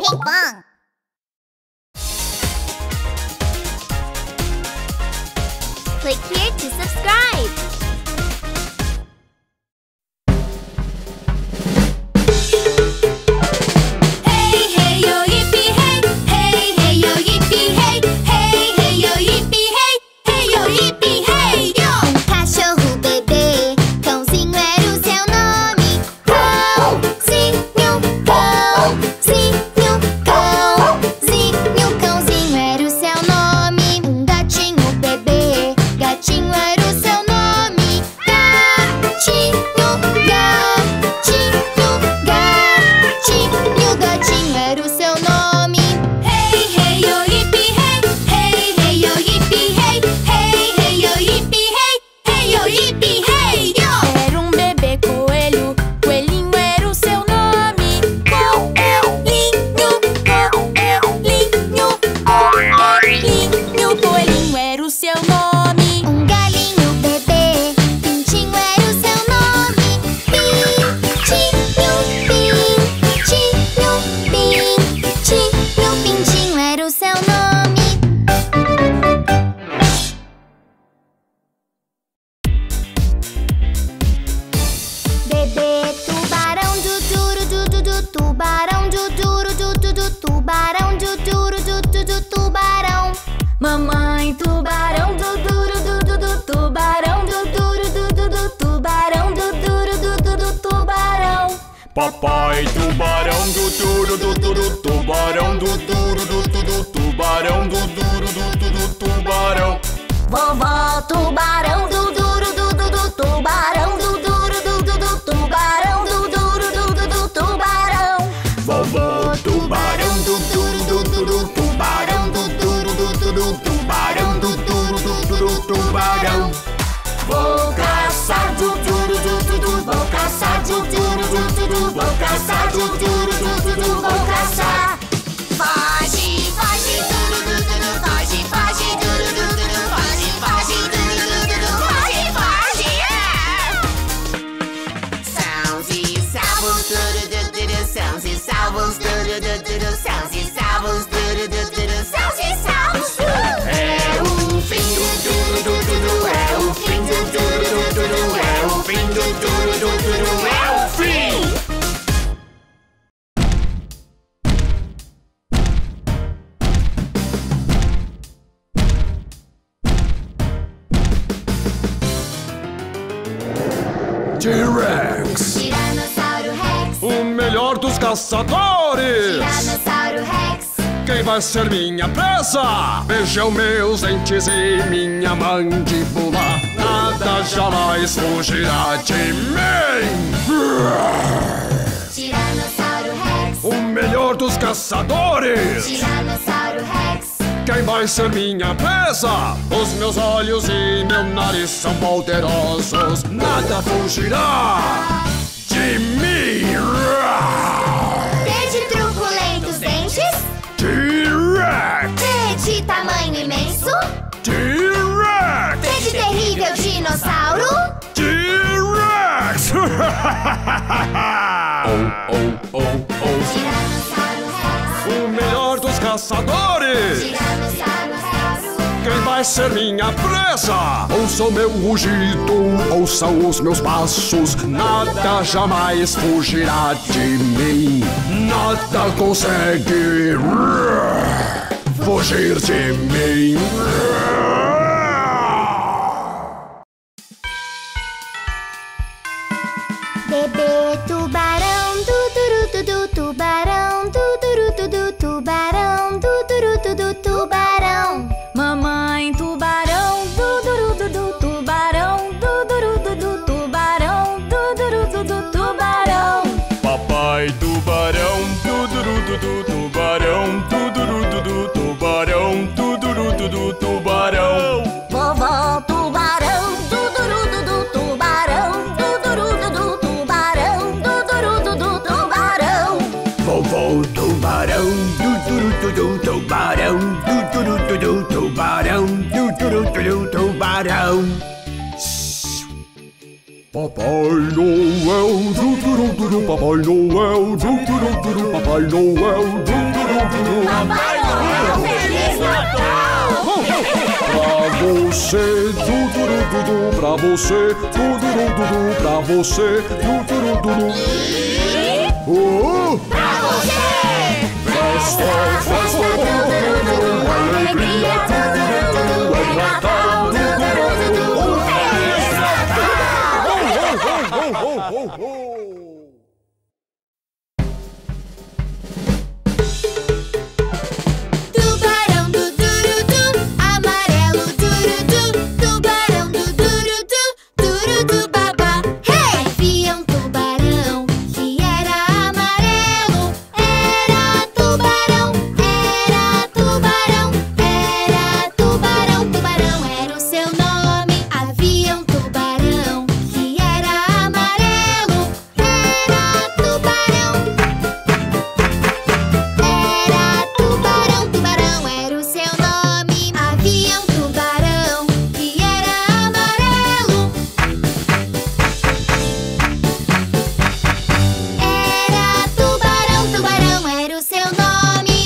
ping-pong. Click here to subscribe. Mamãe tubarão do duro do tubarão do duro do tubarão do duro do tubarão. Papai tubarão do duro do tubarão do duro do tubarão do duro do tubarão. Vovó tubarão do duro do tubarão do duro do tubarão do duro do tubarão. Vovó tubarão do duro do tubarão do duro do tubarão do duro do tubarão. Vou caçar do duro vou caçar do duro vou caçar do duro vou caçar. Foge, foge, duro foge, foge, duro foge, foge, duro foge, foge. Sãos e salvos, sãos e salvos, sãos e salvos, sãos e salvos. É o fim do duro é o fim do duro é o fim do duro é o fim. T-Rex, Tiranossauro Rex, o melhor dos caçadores. Tiranossauro Rex. Quem vai ser minha presa? Vejam meus dentes e minha mandíbula. Nada jamais fugirá de mim. Tiranossauro Rex, O melhor dos caçadores. Tiranossauro Rex. Quem vai ser minha presa? Os meus olhos e meu nariz são poderosos. Nada fugirá de mim. T de truculentos dentes, T-Rex, T de tamanho imenso, T-Rex, T de terrível dinossauro. T-Rex. Tiranossauro Rex, O melhor dos caçadores. Tiranossauro Rex. Quem vai ser minha presa? Ouçam meu rugido, ouçam os meus passos. Nada jamais fugirá de mim. Nada consegue fugir de mim. Bebê tubarão do tubarão do tubarão do tubarão. Mamãe tubarão do tubarão do tubarão do tubarão. Papai tubarão do tubarão do tubarão do tubarão. Vovó tubarão do tubarão do tubarão do tubarão. Vovô tubarão do tubarão do tubarão do tubarão. Papai Noel, Papai Noel, Papai Noel, Papai Noel, Feliz Natal! Pra você, du-du-du-du-du, pra você, du-du-du-du-du, pra você, du-du-du-du-du. Pra você! Festa, festa, du-du-du-du, alegria, du-du-du-du, é Natal, du-du-du-du, Feliz Natal! Tubarão do Durudu, amarelo Durudu, tubarão do Durudu, Durudu babá. Hey! Havia tubarão que era amarelo, era tubarão, era tubarão, era tubarão, tubarão era o seu nome. Havia tubarão que era amarelo, era tubarão. Era tubarão, tubarão era o seu nome. Havia tubarão que era amarelo. Era tubarão, tubarão era o seu nome.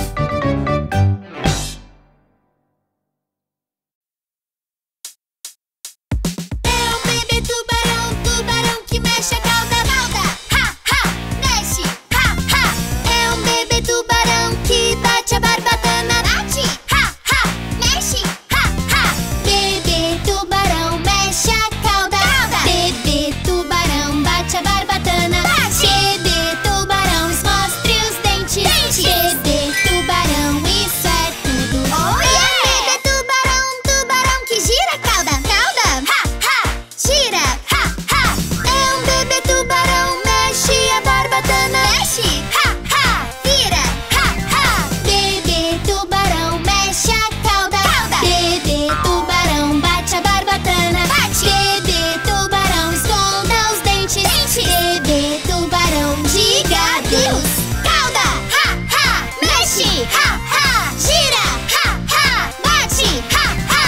É um bebê tubarão, tubarão que mexe a cauda, cauda. Ha, ha, mexe, ha, ha. É um bebê tubarão que bate a barbatana, bate. Ha, ha, mexe, ha, ha. Bebê tubarão mexe a cauda, cauda. Bebê tubarão bate a barbatana, bate. Bebê tubarão mostre os dentes, dentes. Bebê tubarão, isso é tudo. Oh, yeah! Bebê tubarão, tubarão que gira a cauda, cauda. Ha, ha, gira, ha, ha. É um bebê tubarão, mexe a barbatana, mexe, ha, ha, vira, ha, ha. Bebê tubarão mexe a cauda, cauda. Bebê tubarão bate a barbatana, bate. Bebê tubarão esconda os dentes, dentes. Bebê tubarão diga adeus, cauda, ha, ha, mexe, ha, ha, gira, ha, ha, bate, ha, ha.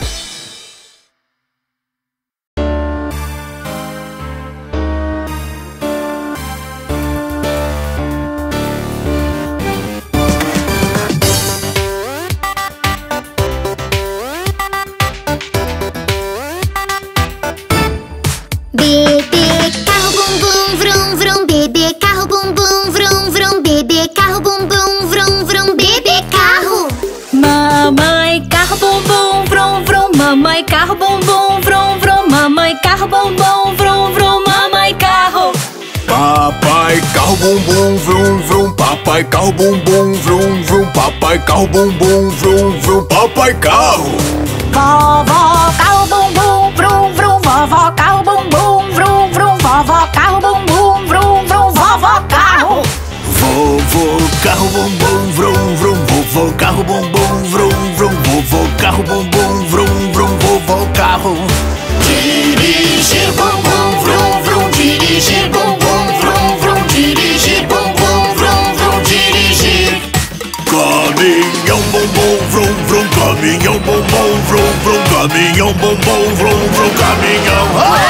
Bebê carro bum bum vrum vrum, bebê carro bum bum vrum vrum, bebê carro bum bum vrum vrum, bebê carro. Mamãe carro bum bum vrum vrum, mamãe carro bum bum vrum vrum, mamãe carro bum bum vrum vrum, mamãe carro. Papai carro bum bum vrum vrum, papai carro bum bum vrum vrum, papai carro bum bum vrum vrum, papai carro. Vovó carro bum bum vrum vrum, vovó carro bum bum vrum vrum, vovó carro bum bum vrum vrum, vovó carro. Vovô carro bum bum vrum vrum, vovô carro bum bum vrum vrum, vovô carro bum bum vrum vrum, vovô carro. Dirigir bum bum vrum vrum, dirigir bum bum vrum vrum, dirigir bum bum vrum vrum, dirigir. Caminhão bum bum vrum vrum, caminhão bum bum vrum vrum, caminhão bum bum vrum vrum, caminhão.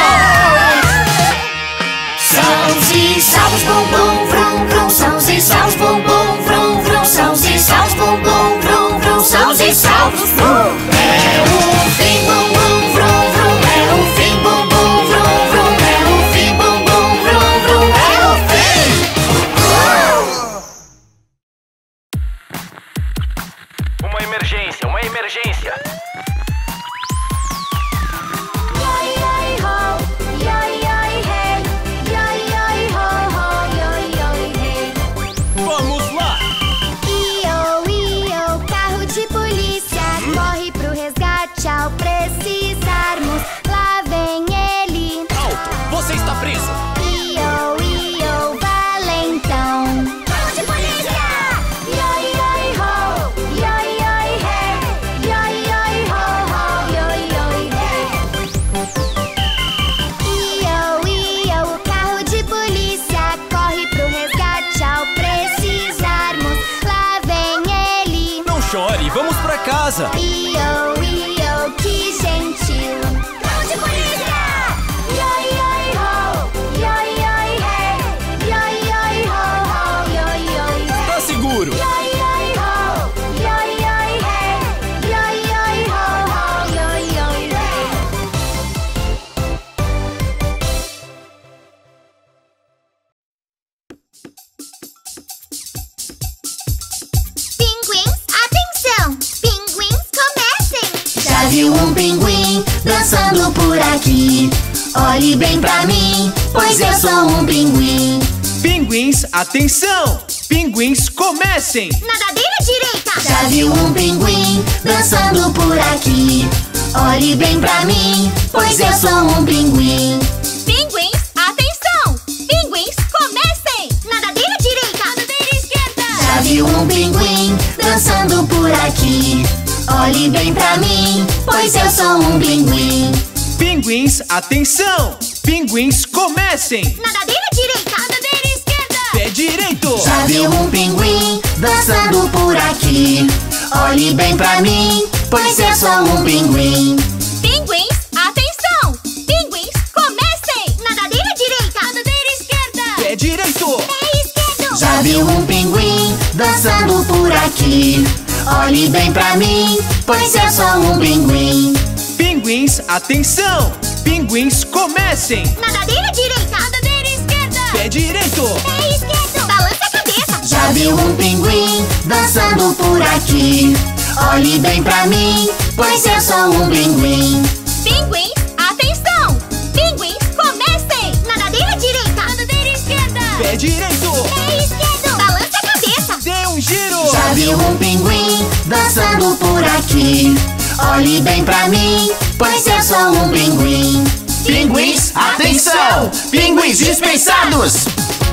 Sãos e salvos bum bum vrum vrum, sãos e salvos bum bum vrum vrum, sãos e salvos bum bum vrum vrum, sãos e salvos. É o fim bum bum vrum vrum, é o fim bum bum vrum vrum, é o fim bum bum vrum vrum, é o fim. Uma emergência, uma emergência. Yoi, yoi, ho, yoi, yoi, hey. Yoi, yoi, ho, ho, yoi, yoi, hey. Vamos lá! Io, carro de polícia, corre pro resgate ao precisarmos. Lá vem ele. Alto! Você está preso! Io, valentão. Carro de polícia! Yoi, yoi, ho, yoi, yoi, hey. Yoi, yoi, ho, ho, yoi, yoi, hey. Io, carro de polícia, corre pro resgate ao precisarmos. Lá vem ele. Não chore, vamos pra casa! Io, que gentil. Carro de polícia! Yoi, yoi, ho, yoi, yoi, hey. Yoi, yoi, ho, ho, yoi, yoi, hey. Tá seguro! Yoi, yoi, ho, viu um pinguim dançando por aqui? Olhe bem pra mim, pois eu sou um pinguim. Pinguins, atenção! Pinguins, comecem! Nadadeira direita. Já viu um pinguim dançando por aqui? Olhe bem pra mim, pois eu sou um pinguim. Pinguins, atenção. Pinguins, comecem. Nadadeira direita. Nadadeira esquerda. Já viu um pinguim dançando por aqui? Olhe bem pra mim, pois eu sou um pinguim. Pinguins, atenção! Pinguins, comecem! Nadadeira direita. Nadadeira esquerda. Pé direito! Já viu um pinguim dançando por aqui? Olhe bem pra mim, pois eu sou um pinguim. Pinguins, atenção. Pinguins, comecem. Nadadeira direita. Nadadeira esquerda. Pé direito! Pé esquerdo. Já viu um pinguim dançando por aqui? Olhe bem pra mim, pois eu sou um pinguim. Pinguins, atenção! Pinguins, comecem! Nadadeira direita. Nadadeira esquerda. Pé direito! Pé esquerdo. Balança a cabeça. Já viu um pinguim dançando por aqui? Olhe bem pra mim, pois eu sou um pinguim. Pinguins, atenção. Pinguins, comecem. Nadadeira direita. Nadadeira esquerda. Pé direito! Pé esquerdo. Balança a cabeça. Dê um giro! Já viu um pinguim dançando por aqui? Olhe bem pra mim, pois eu sou um pinguim. Pinguins, atenção! Pinguins dispensados!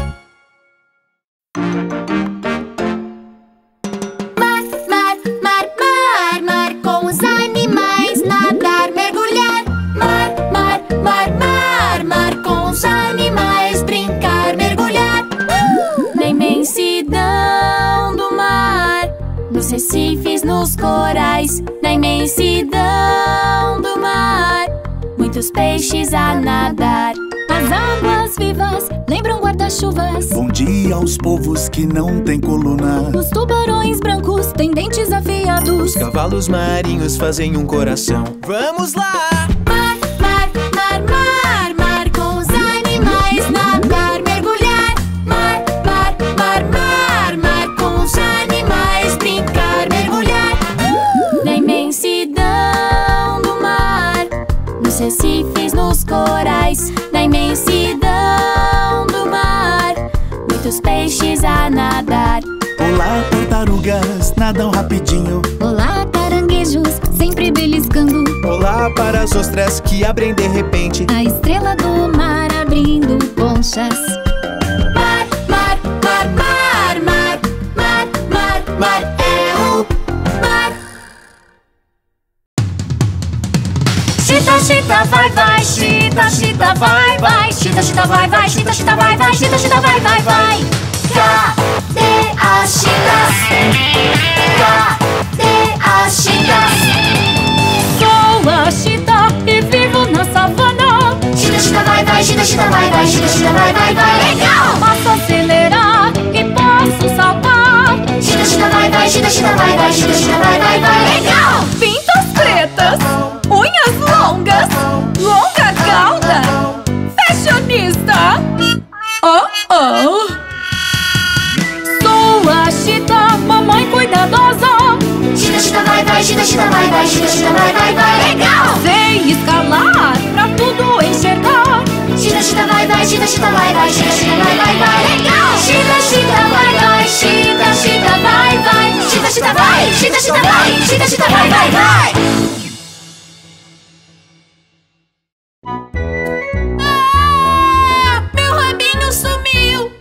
Mar, mar, mar, mar, mar com os animais. Nadar, mergulhar. Mar, mar, mar, mar, mar com os animais. Brincar, mergulhar. Na imensidão do mar, nos recifes, nos corais. Na imensidão do mar, muitos peixes a nadar. As águas vivas lembram guarda-chuvas. Bom dia aos povos que não têm coluna. Os tubarões brancos têm dentes afiados. Cavalos marinhos fazem um coração. Vamos lá! Mar, mar, mar, mar, mar com os animais. Nadar, mergulhar. Mar, mar, mar, mar, mar com os animais. Brincar, mergulhar. Na imensidão do mar, nos recifes, nos corais. Na imensidão do mar, muitos peixes a nadar. Olá, tartarugas, nadam rapidinho. Olá, caranguejos, sempre beliscando. Olá para as ostras que abrem de repente. A estrela do mar abrindo conchas. Mar, mar, mar, mar, mar, mar, mar, mar é o mar. Chita, chita, vai, vai, chita, chita, vai, vai, chita, chita, vai, vai, chita, chita, vai, vai, chita, chita, vai, vai, vai. Cadê as chitas? Cadê as chitas? Sou a chita e vivo na savana. Chita, chita, vai, vai, chita, chita, vai, vai, chita, chita, vai, vai, vai. Legal! Posso acelerar e posso saltar. Chita, chita, vai, vai, chita, chita, vai, vai, chita, chita, vai, vai, vai. Legal! Pintas pretas, unhas longas, longa cauda, fashionista. Oh, oh. Sou a chita, mamãe cuidadosa. Chita, chita, vai, vai, chita, chita, vai, vai, chita, chita, vai, vai, vai. Legal! Sei escalar pra tudo enxergar. Chita, chita, vai, vai, chita, chita, vai, vai, chita, chita, vai, vai, vai. Legal! Chita, chita, vai, vai, chita, chita, vai, vai. Chita, chita, vai, chita, chita, vai, chita, chita, vai, vai, vai. Ah, meu rabinho sumiu.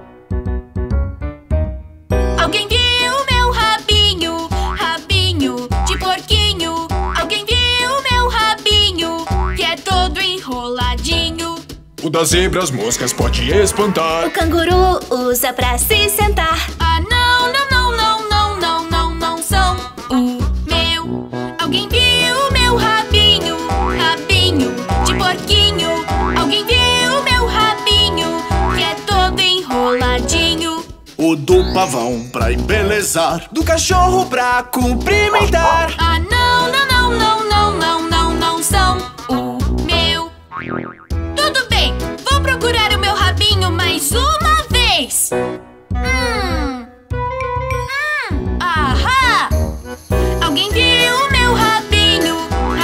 Alguém viu meu rabinho, rabinho de porquinho. Alguém viu meu rabinho, que é todo enroladinho. O das zebras moscas pode espantar. O canguru usa pra se sentar. Ah, não, não, não, não, não, não, não, não são o meu. Alguém viu meu rabinho, rabinho de porquinho. Alguém viu meu rabinho, que é todo enroladinho. O do pavão pra embelezar. Do cachorro pra cumprimentar. Ah, não, não, não, não, não, não, não, não são o meu. Tudo bem, vou procurar o meu rabinho mais uma vez. Ahá! Alguém viu meu rabinho,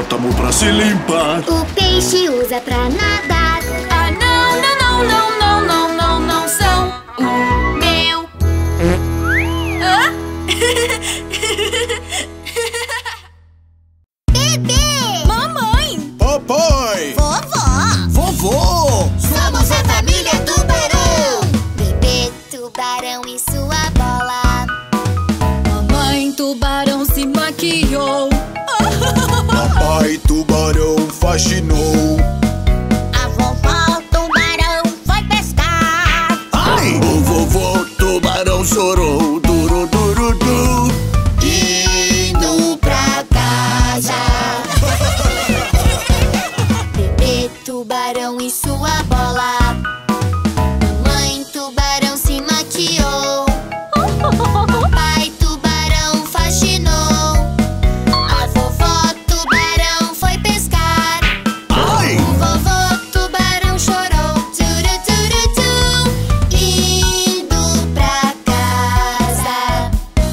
hipopótamo pra se limpar. O peixe usa pra nadar. Ah, não, não, não, não, não, não, não, não são o meu. Hã? Bebê! Mamãe! Papai! Vovó! Vovô! Somos a família Tubarão! Bebê tubarão e sua bola. Mamãe tubarão se maquiou. Papai tubarão faxinou. A vovó tubarão foi pescar. Ai! O vovô tubarão chorou. Duro, duro, du. Indo pra casa. Bebê tubarão e sua bola. Mamãe tubarão se maquiou. Papai tubarão faxinou. A vovó tubarão foi pescar. Ai! O vovô tubarão chorou. Turu, turu, tu. Indo pra casa.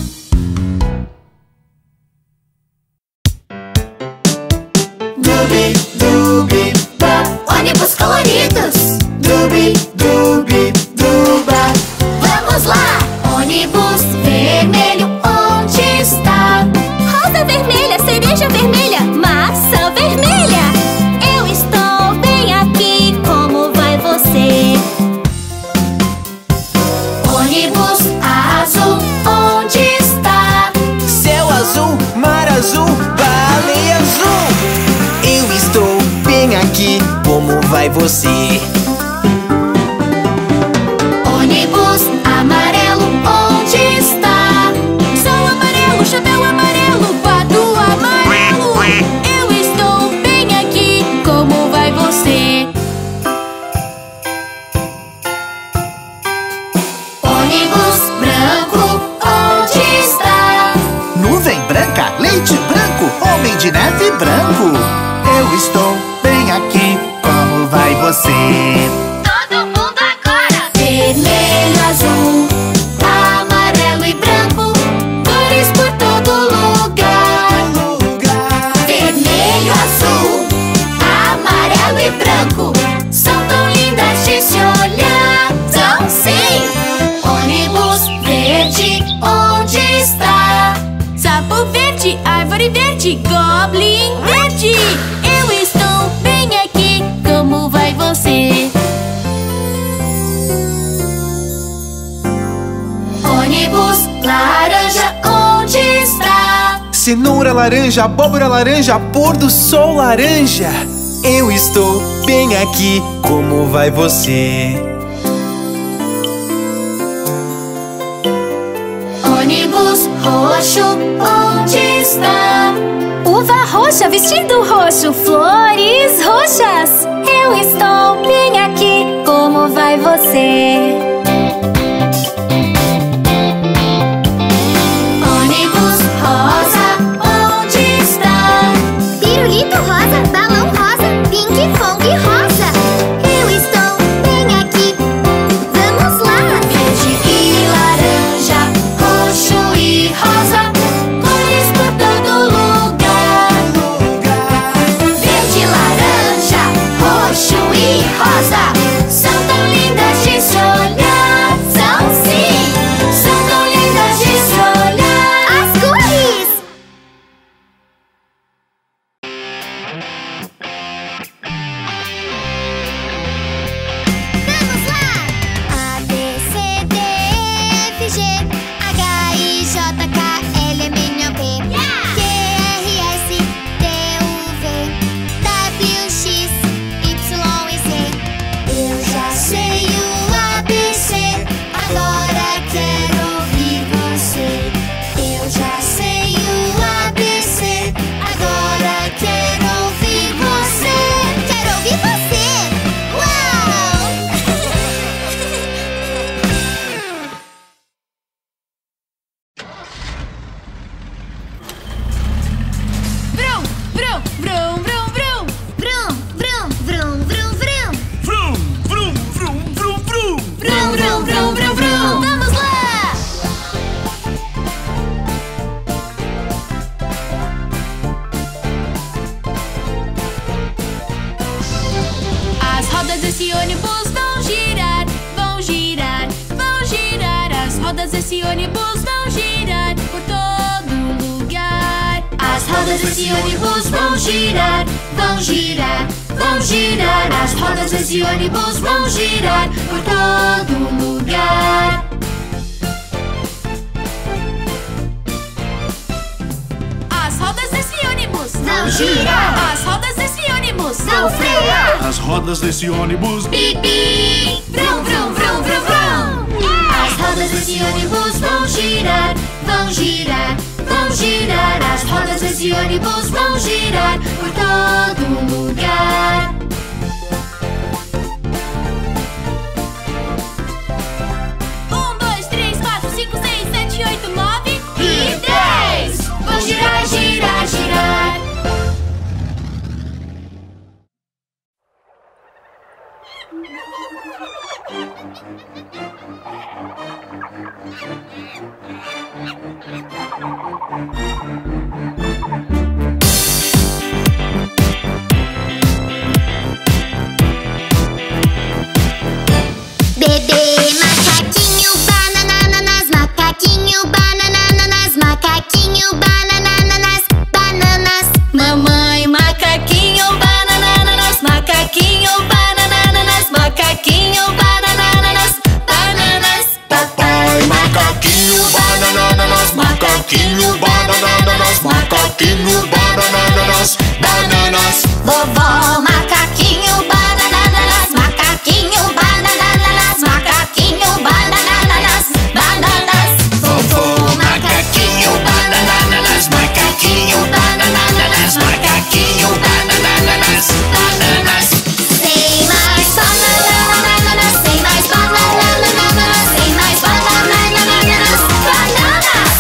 Dubi, dubi, ba. Ônibus coloridos. Dubi, dubi, duba. Vamos lá! Ônibus vermelho, onde está? Rosa vermelha, cereja vermelha, maçã vermelha. Eu estou bem aqui, como vai você? Ônibus azul, onde está? Céu azul, mar azul, baleia azul. Eu estou bem aqui, como vai você? Ônibus amarelo, onde está? Sol amarelo, chapéu amarelo, pato amarelo. Eu estou bem aqui, como vai você? Ônibus branco, onde está? Nuvem branca, leite branco, homem de neve branco. Eu estou bem aqui, como vai você? Todo mundo agora! Vermelho, azul, amarelo e branco, cores por todo lugar. Vermelho, azul, amarelo e branco, são tão lindas de se olhar. São sim! Ônibus verde, onde está? Sapo verde, árvore verde, goblin verde. Eu estou bem aqui, como vai você? Ônibus laranja, onde está? Cenoura laranja, abóbora laranja, pôr do sol laranja. Eu estou bem aqui, como vai você? Ônibus roxo, onde está? Uva roxa, vestido roxo, flores roxas. Eu estou bem aqui, como vai você? Ônibus rosa, onde está? Pirulito rosa, balão rosa, ping pong rosa. Eu estou bem aqui, vamos lá! Verde e laranja, roxo e rosa, cores por todo lugar. Verde, laranja. desse ônibus vão girar por todo lugar. As rodas desse ônibus vão girar, vão girar, vão girar. As rodas desse ônibus vão girar por todo lugar. As rodas desse ônibus vão girar. As rodas desse ônibus vão frear. As rodas desse ônibus Bi, bi, vrum, vrum, vrum, vrum, vrum. As rodas desse ônibus vão girar, vão girar, vão girar. As rodas desse ônibus vão girar por todo lugar. Um, dois, três, quatro, cinco, seis, sete, oito, nove e 10. Vão girar, girar, girar. Bebê macaquinho, banananas, macaquinho, banananas, macaquinho, banananas, bananas. Mamãe macaquinho, banananas, macaquinho, banananas, macaquinho, banananas, bananas. Papai macaquinho, banananas, macaquinho, banananas, macaquinho, banananas, bananas. Vovó macaquinho, banananas, macaquinho, banananas, macaquinho, banananas, bananas. Vovô macaquinho, banananas, macaquinho, banananas, macaquinho, banananas, bananas. Sem mais bananas, sem mais bananas, sem mais bananas, bananas.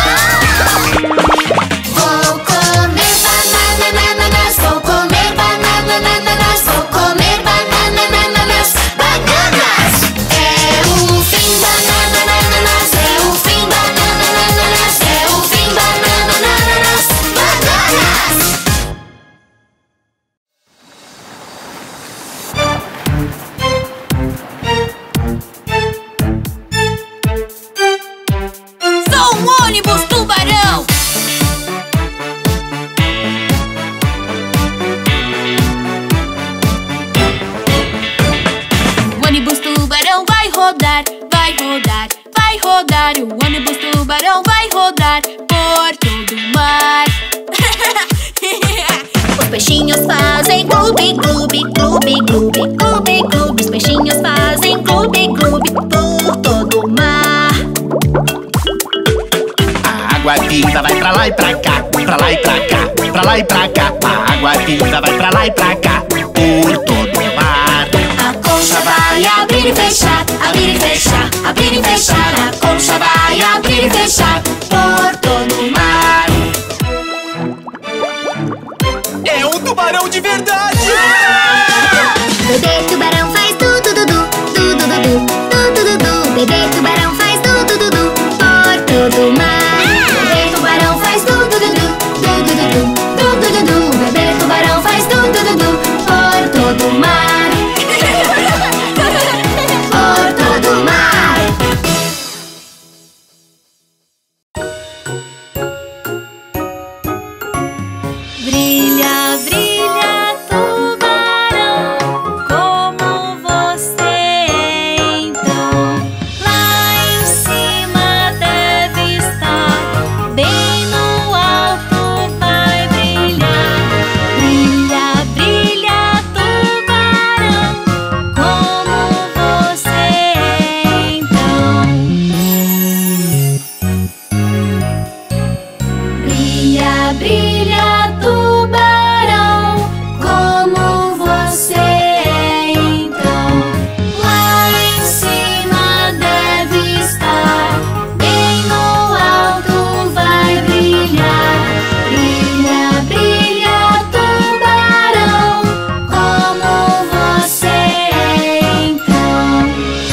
Vou comer bananas, vou comer bananas, vou comer bananas, bananas. É o fim bananas, é o fim bananas, é o fim bananas, bananas. Sou um ônibus tubarão. O ônibus tubarão vai rodar, vai rodar, vai rodar. O ônibus tubarão vai rodar por todo o mar. Os peixinhos fazem clube, clube, clube, clube, clube, clube. Os peixinhos fazem clube, clube por todo o mar. A água viva vai pra lá e pra cá, pra lá e pra cá, pra lá e pra cá. A água viva vai pra lá e pra cá, por todo o mar. A concha vai abrir e fechar, abrir e fechar, abrir e fechar. A concha vai abrir e fechar por todo o mar. É um tubarão de verdade! Bebê tubarão faz du du du du du du du du du du du. Bebê tubarão faz du du du du por todo o mar. Bebê tubarão faz du du du du du du du du du du. Bebê tubarão faz du du du du por todo o mar. Por todo o mar. Brilha, brilha, tubarão, como você é então. Lá em cima deve estar, bem no alto vai brilhar. Brilha, brilha, tubarão, como você é então. Brilha, brilha, tubarão, como você é então. Lá em cima deve estar, bem no alto vai brilhar. Brilha, brilha, tubarão, como você é então.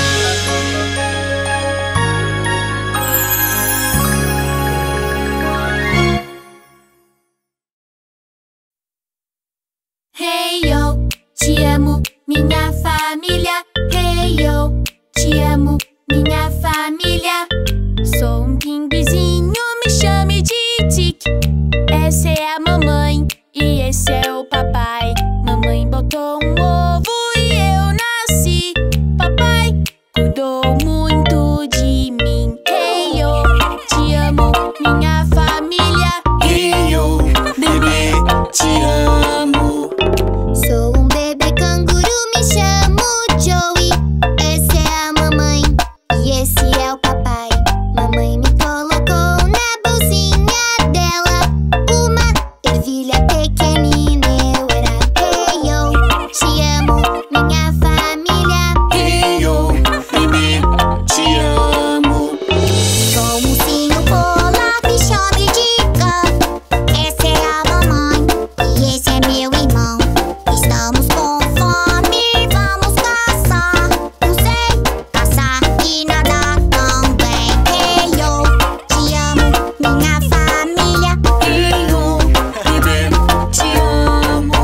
Hey yo, te amo, minha família. Hey yo, te amo, minha família. Sou um pinguizinho, me chame de Tic. Essa é a mamãe e esse é o papai. Mamãe botou um ovo e eu nasci. Papai cuidou muito de mim. Hey, yo, te amo, minha família. Hey, yo, bebê, te amo. Sou um bebê canguru, me chamo Joey. Essa é a mamãe e esse é o papai. Mamãe me colocou na bolsinha dela uma ervilha pequenina, eu era. Hey, yo, te amo, minha família. Hey, yo, bebê, te amo. Sou um ursinho polar, me chame de Gun. Essa é a mamãe e esse é meu irmão. Estamos com fome, vamos caçar. Não sei caçar e nadar também. Hey, yo, te amo, minha família. Hey, yo, bebê, te amo.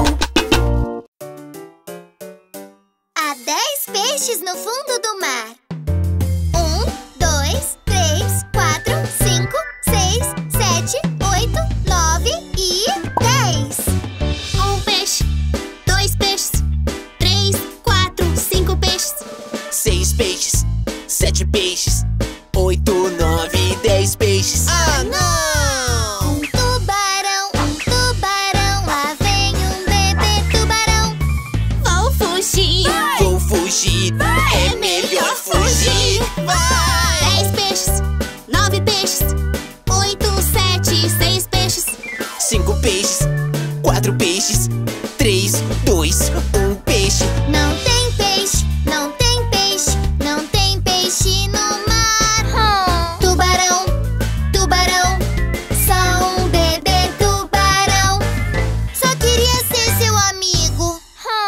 Há 10 peixes no fundo do mar. 1, 2, 3, 4, 5, 6, 7, 8, 9 e 10. 1 peixe, 2 peixes, 3, 4, 5 peixes. 6 peixes, 7 peixes, 8, 9, 10 peixes. Ah, não! Um tubarão, lá vem um bebê tubarão. Vou fugir. Vou fugir, é melhor fugir. Vai! 10 peixes, 9 peixes, 8, 7, 6 peixes. 5 peixes, 4 peixes, 3, 2, 1 peixe. Não tem peixe, não tem peixe, não tem peixe no mar. Tubarão, tubarão, sou um bebê tubarão. Só queria ser seu amigo.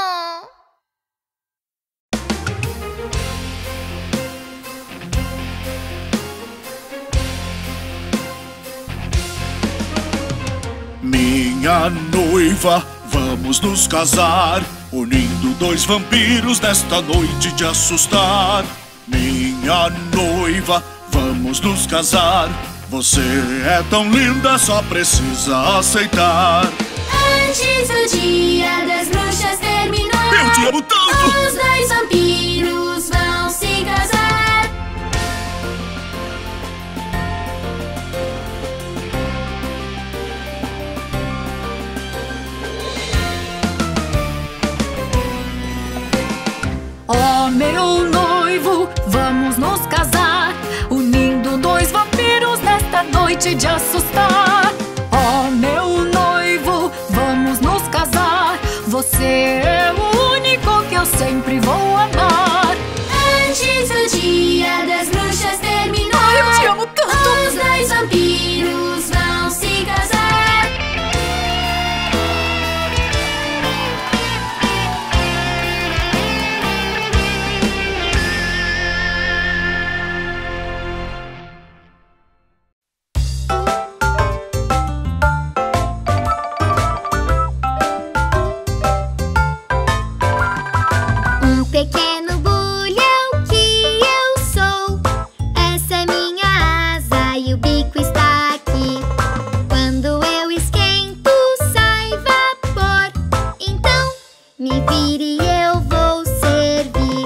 Minha noiva, vamos nos casar, unindo 2 vampiros nesta noite de assustar. Minha noiva, vamos nos casar. Você é tão linda, só precisa aceitar. Antes do dia das bruxas terminar, Eu te amo tanto! os 2 vampiros vão se casar. Oh, meu noivo, vamos nos casar, unindo 2 vampiros nesta noite de assustar. Oh, meu noivo, vamos nos casar. Você é o único que eu sempre vou amar. Antes do dia das bruxas terminar, Eu te amo tanto! os 2 vampiros vão se casar. Um pequeno bulhão que eu sou. Essa é minha asa e o bico está aqui. Quando eu esquento, sai vapor. Então, me vire e eu vou servir.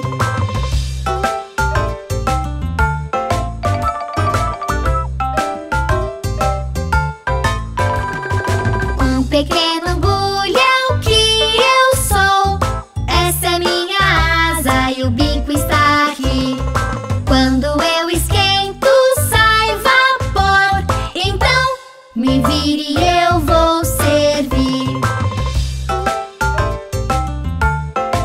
Um pequeno bulhão que eu sou. Essa é minha asa e o bico está aqui. Quando eu esquento, sai vapor. Então, me vire e eu vou servir.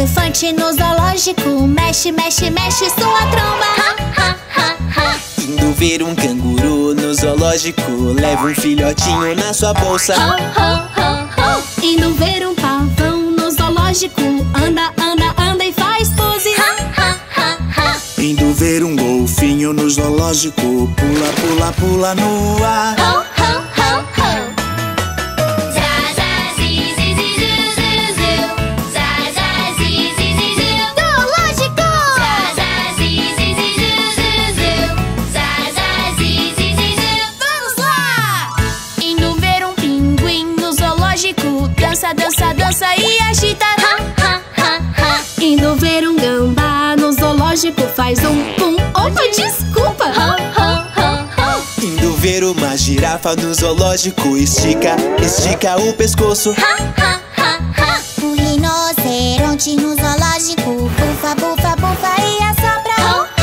elefante no zoológico, mexe, mexe, mexe sua tromba. Indo ver um canguru no zoológico, leva um filhotinho na sua bolsa. Indo ver um pavão no zoológico, anda, anda, anda e faz pose. Indo ver um golfinho no zoológico, pula, pula, pula no ar. Dança, dança, dança e agita. Indo ver um gambá no zoológico, faz um pum. Opa, desculpa. Indo ver uma girafa no zoológico, estica, estica o pescoço. O rinoceronte no zoológico, bufa, bufa, bufa e assopra.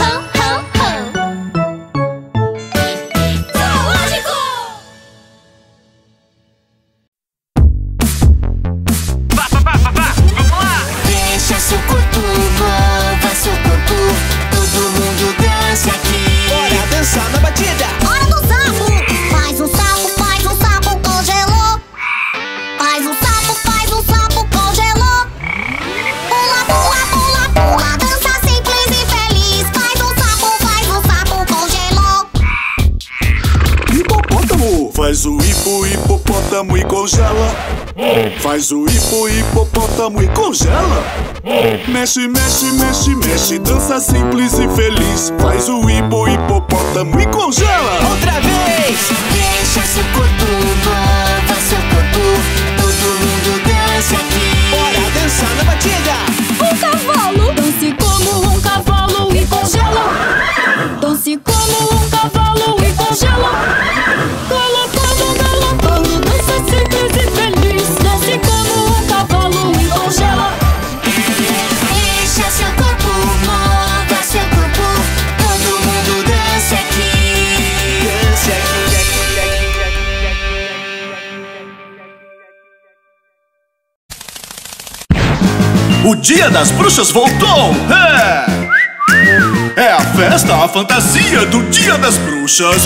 Deixa seu corpo, mova seu corpo, todo mundo dança aqui. Bora dançar na batida. Hora do sapo! Faz um sapo, congelou. Faz um sapo, congelou. Pula, pula, pula, pula, dança simples e feliz. Faz um sapo, congelou. Hipopótamo! Faz o hipopótamo e congela. Faz o hipopótamo e congela. Mexe, mexe, mexe, mexe, dança simples e feliz. Faz o hipopótamo e congela. Outra vez. Deixa seu corpo, mova seu corpo, todo mundo dança aqui. Bora dançar na batida. Um cavalo, dance como um cavalo e congela. Dance como um cavalo e congela. Galopando, galopando, dança simples e feliz. Dance como um cavalo e congela. Deixa seu corpo, mova seu corpo, todo mundo dança aqui. Dance aqui, O Dia das Bruxas voltou! É a festa, a fantasia do Dia das Bruxas.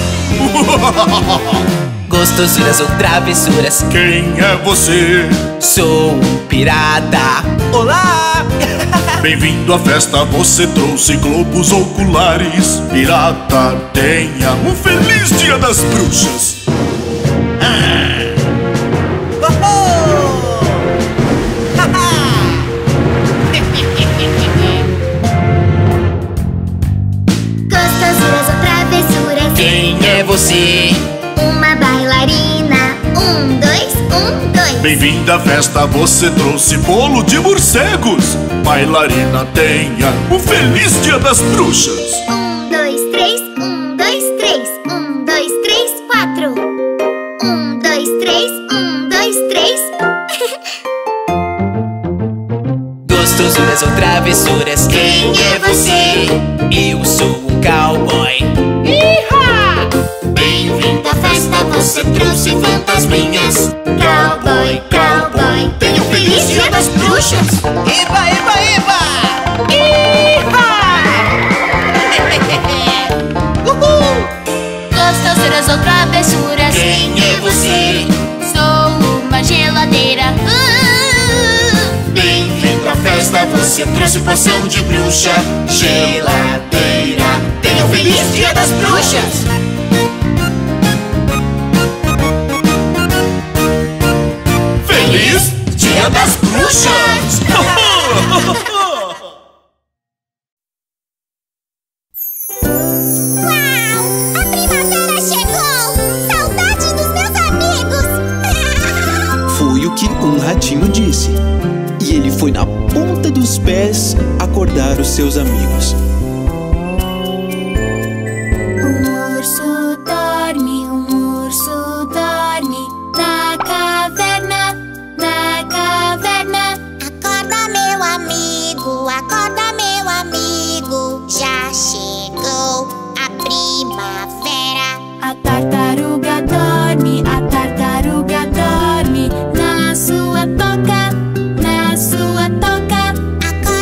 Gostosuras ou travessuras, Quem é você? sou um pirata. Olá! Bem-vindo à festa, você trouxe globos oculares. Pirata, tenha um feliz Dia das Bruxas. Gostosuras ou travessuras, Quem é você? uma bailarina. 1, 2, 1, 2. Bem-vindo à festa, você trouxe bolo de morcegos. Bailarina, tenha um feliz Dia das Bruxas. 1, 2, 3, 1, 2, 3, 1, 2, 3, 4. 1, 2, 3, 1, 2, 3. Gostosuras ou travessuras, quem é você? Eu sou um cowboy. Bem-vindo à festa, você trouxe fantasminhas. Cowboy, cowboy, tenha um feliz Dia das Bruxas. Eba, eba, eba! Gostosuras ou travessuras, Quem é você? sou uma geladeira. Bem-vindo à festa, você trouxe poção de bruxa. Geladeira, tenha um feliz Dia das Bruxas. Feliz Dia das Bruxas. Uau! A primavera chegou! Saudade dos meus amigos! Foi o que um ratinho disse. E ele foi na ponta dos pés acordar os seus amigos. Um urso dorme na caverna, na caverna. Acorda meu amigo, já chegou a primavera. A tartaruga dorme na sua toca, na sua toca.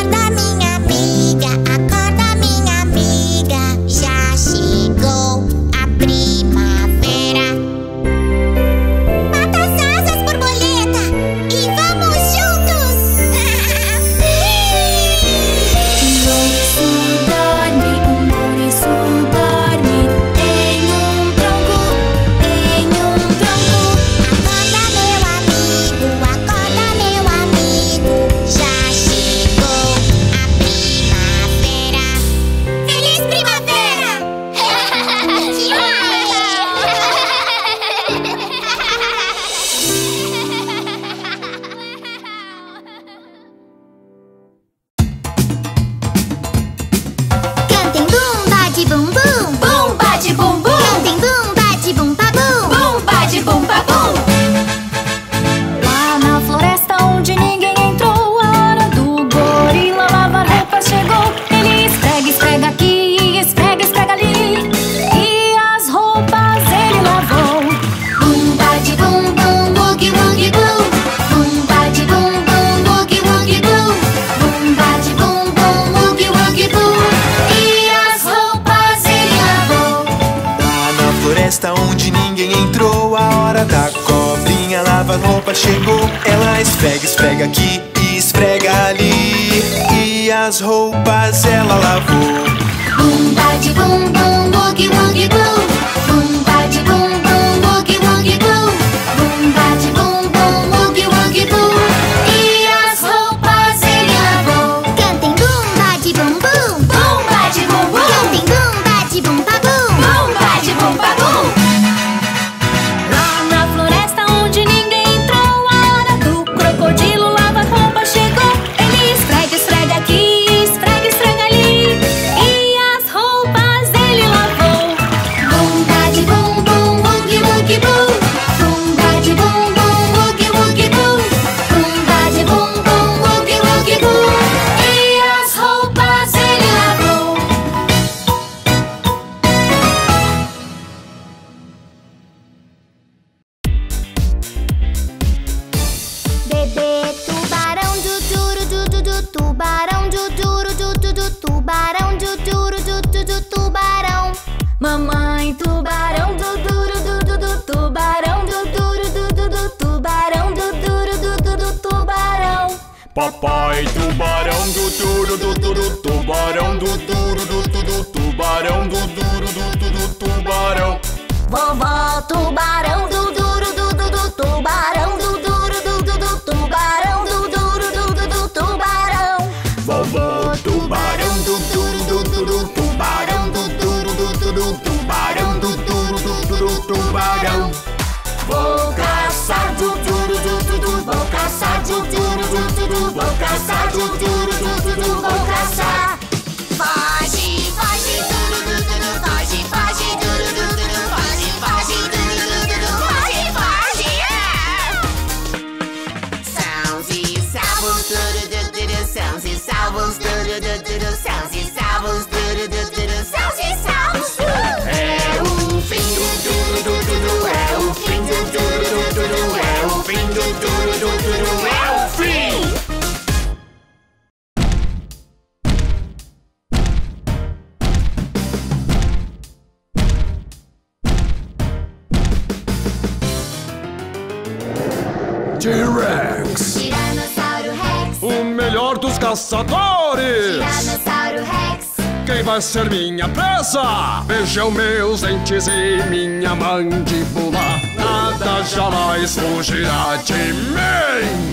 chegou. Ela esfrega, esfrega aqui e esfrega ali, e as roupas ela lavou. Bum, bade, bum, bum, boogie, woogie, boo. Bum, bade, bum, bum, boogie, woogie, boo. Bum, bade, bum, bum, boogie, woogie, boo. E as roupas ele lavou. Cantem bum, bade, bum, bum. Bum, bade, bum, bum. Cantem bum, bade, bum, babum. Bum, bade, bum, babum. Lá na floresta onde ninguém entrou, a hora do crocodilo lava-roupa chegou. Ele esfrega, esfrega aqui, esfrega, esfrega ali, e as roupas ele lavou. Bum, bade, bum, bum, woogie, woogie, boo. Bum, bade, bum, bum, woogie, woogie, boo. Bum, bade, bum, bum, woogie, woogie, boo. E as roupas ele lavou. Bebê tubarão du duro du du du, tubarão du duro du du du, tubarão du duro du du du, tubarão. Mamãe tubarão do duro do du du, tubarão do duro do du du, tubarão do duro do du du, tubarão. Papai tubarão do duro do duro, tubarão do duro do duro, tubarão do duro do duro, tubarão. Vovó tubarão du duro du du du, tubarão du duro du du du, tubarão du duro du du du, tubarão. Vovó tubarão do duro do duro, tubarão do duro do duro, tubarão do duro do duro, tubarão. Vou caçar du duro du du du, vou caçar du duro du du du, vou caçar du duro du du du, vou caçar. Foge, foge, duro du du du, foge, foge, duro du du du, foge, foge, duro du du du, foge, foge, Sãos e salvos, duro du du du, sãos e salvos, duro du du du, sãos e salvos, duro du du du, sãos e salvos. É o fim do duro do duro, é o fim do duro do duro, é o fim do duro do duro, é o fim. T-Rex, Tiranossauro Rex, o melhor dos caçadores. Tiranossauro Rex. Quem vai ser minha presa? Vejam meus dentes e minha mandíbula, nada jamais fugirá de mim.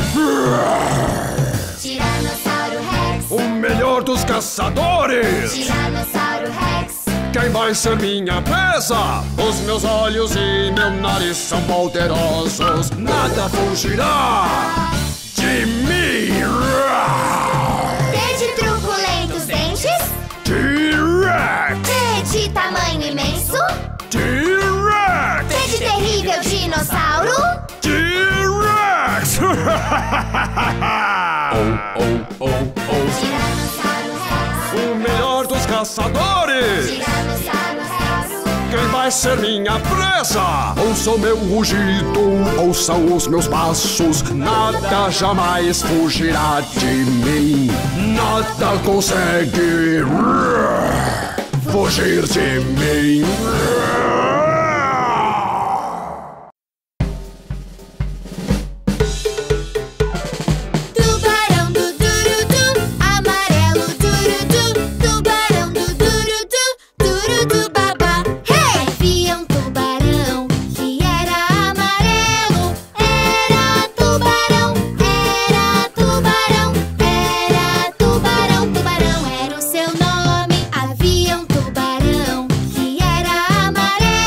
Tiranossauro Rex, O melhor dos caçadores. Tiranossauro Rex. Quem vai ser minha presa? Os meus olhos e meu nariz são poderosos, nada fugirá de mim. T de truculentos dentes, T-Rex, T de tamanho imenso, T-Rex, T de terrível dinossauro. T-Rex. Oh, oh, oh, oh. Tiranossauro Rex, O melhor dos caçadores. Tiranossauro Rex. Quem vai ser minha presa? Ouçam meu rugido, ouçam os meus passos, nada jamais fugirá de mim. Nada consegue fugir de mim. Tubarão do duro-du, amarelo duro-du, tubarão do duro-du, duro-du babá. Hey! Havia um tubarão que era amarelo, era tubarão, era tubarão, era tubarão, tubarão era o seu nome. Havia um tubarão que era amarelo.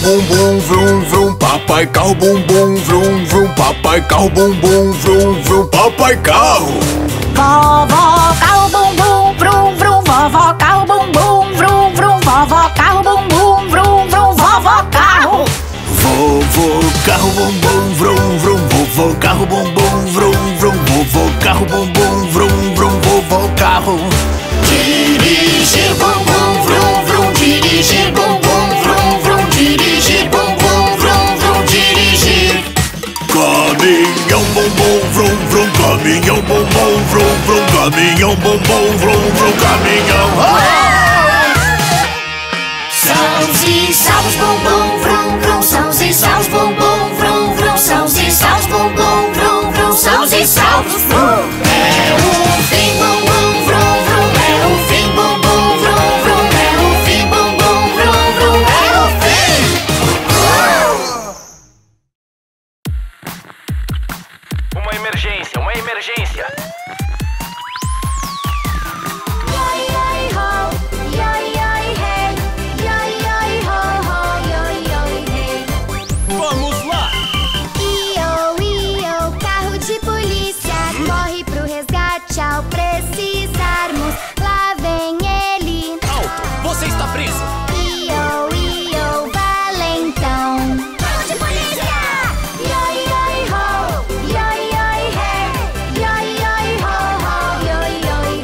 bum bum vrum vrum, papai carro bum bum vrum vrum, papai carro bum bum vrum vrum, papai carro. Vovó carro bum bum vrum vrum, vovó carro bum bum vrum vrum, vovó carro bum bum vrum vrum, vovó carro. Vovô carro bum bum vrum vrum, vovô carro bum bum vrum vrum, vovô carro bum bum vrum vrum, vovô carro. Dirigir bum bum vrum vrum, dirigir bum bum vrum vrum, dirigir bum bum vrum vrum, dirigir. Caminhão bum bum vrum vrum, caminhão bum bum vrum vrum, caminhão bum bum vrum vrum, caminhão. Sãos e salvos bum bum vrum vrum, sãos e salvos bum bum vrum vrum, sãos e salvos bum bum vrum vrum, sãos e salvos vrum. É o fim bum bum vrum vrum, é o fim bum bum vrum vrum, é o fim bum bum vrum vrum, é o fim. Uma emergência, uma emergência. Vamos lá! Iô, iô, carro de polícia, corre pro resgate ao precisarmos. Lá vem ele. Alto! Você está preso! Iô, iô, valentão. Carro de polícia! Iô, iô, ho, iô, iô, hey. Iô, iô, ho, ho, iô, iô,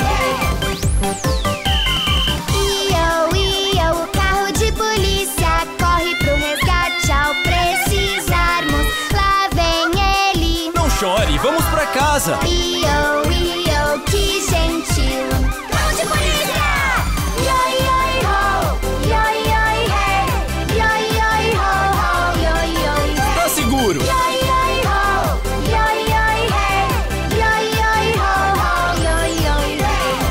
hey. Iô, iô, carro de polícia, corre pro resgate ao precisarmos. Lá vem ele. Não chore, vamos pra casa! Iô, iô, que gentil. Carro de polícia! Iô, iô, ho, iô, iô, hey. Iô, iô, ho, ho, iô, iô, Tá seguro! iô, iô, ho, iô, iô, hey. Iô, iô, ho, ho, iô, iô, hey.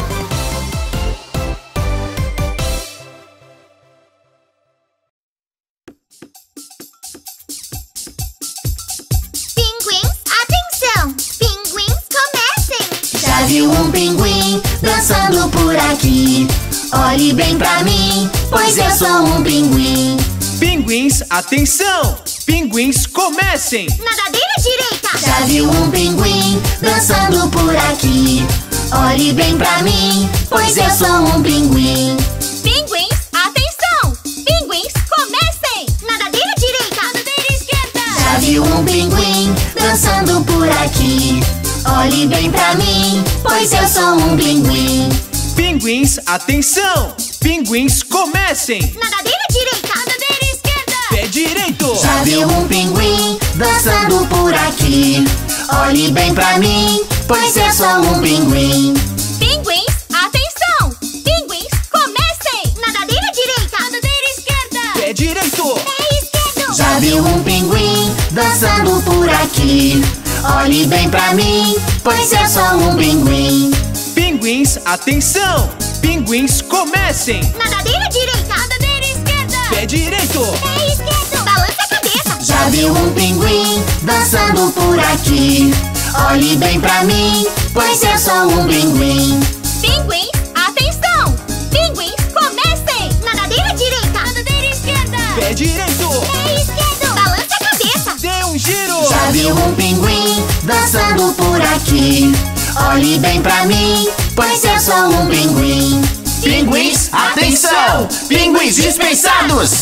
Pinguins, atenção! Pinguins, comecem! Já viu um pinguim dançando por aqui? Olhe bem pra mim, pois eu sou um pinguim. Pinguins, atenção! Pinguins, comecem! Nadadeira direita! Já viu um pinguim dançando por aqui? Olhe bem pra mim, pois eu sou um pinguim. Pinguins, atenção! Pinguins, comecem! Nadadeira direita! Nadadeira esquerda! Já viu um pinguim dançando por aqui? Olhe bem pra mim, pois eu sou um pinguim. Pinguins, atenção! Pinguins, comecem! Nadadeira direita! Nadadeira esquerda! Pé direito! Já viu um pinguim dançando por aqui? Olhe bem pra mim, pois eu sou um pinguim. Pinguins, atenção! Pinguins, comecem! Nadadeira direita! Nadadeira esquerda! Pé direito! Pé esquerdo! Já viu um pinguim dançando por aqui? Olhe bem pra mim, pois eu sou um pinguim. Pinguins, atenção! Pinguins, comecem! Nadadeira direita! Nadadeira esquerda! Pé direito! Pé esquerdo! Balança a cabeça! Já viu um pinguim dançando por aqui? Olhe bem pra mim, pois eu sou um pinguim. Pinguins, atenção! Pinguins, comecem! Nadadeira direita! Nadadeira esquerda! Pé direito! Pé esquerdo! Balança a cabeça! Dê um giro! Já viu um pinguim dançando por aqui? Olhe bem pra mim, pois eu sou um pinguim. Pinguins, atenção! Pinguins dispensados!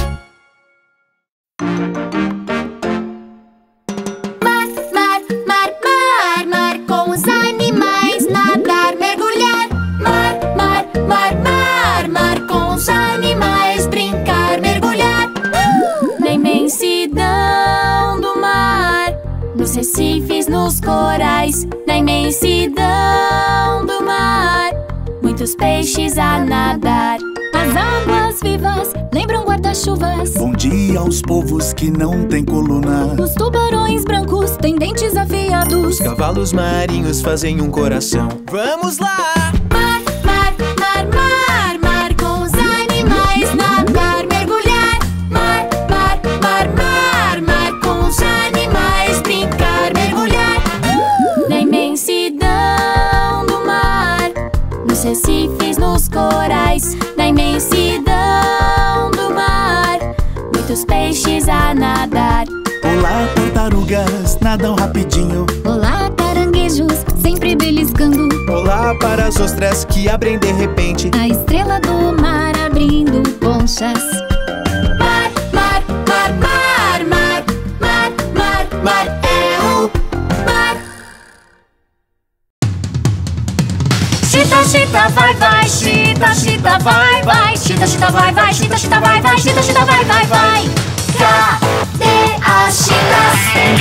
Mar, mar, mar, mar, mar, com os animais, nadar, mergulhar. Mar, mar, mar, mar, mar, com os animais, brincar, mergulhar. Na imensidão do mar, nos recifes, nos corais, na imensidão do mar, muitos peixes a nadar. As águas vivas lembram guarda-chuvas. Bom dia aos povos que não têm coluna. Os tubarões brancos têm dentes afiados. Os cavalos marinhos fazem um coração. Vamos lá! Mar, mar, mar, mar, mar, com os animais, nadar, mergulhar. Mar, mar, mar, mar, mar, com os animais, brincar, mergulhar. Na imensidão do mar, nos recifes, nos corais, na imensidão do mar, muitos peixes a nadar. Olá, tartarugas, nadam rapidinho. Olá, caranguejos, sempre beliscando. Olá para as ostras que abrem de repente. A estrela do mar abrindo conchas. Mar, mar, mar, mar, mar, mar, mar, mar, é o mar. Chita, chita, vai, vai, chita, chita, vai, vai, chita, chita, vai, vai, chita, chita, vai, vai, chita, chita, vai, vai, vai. Cadê as chitas?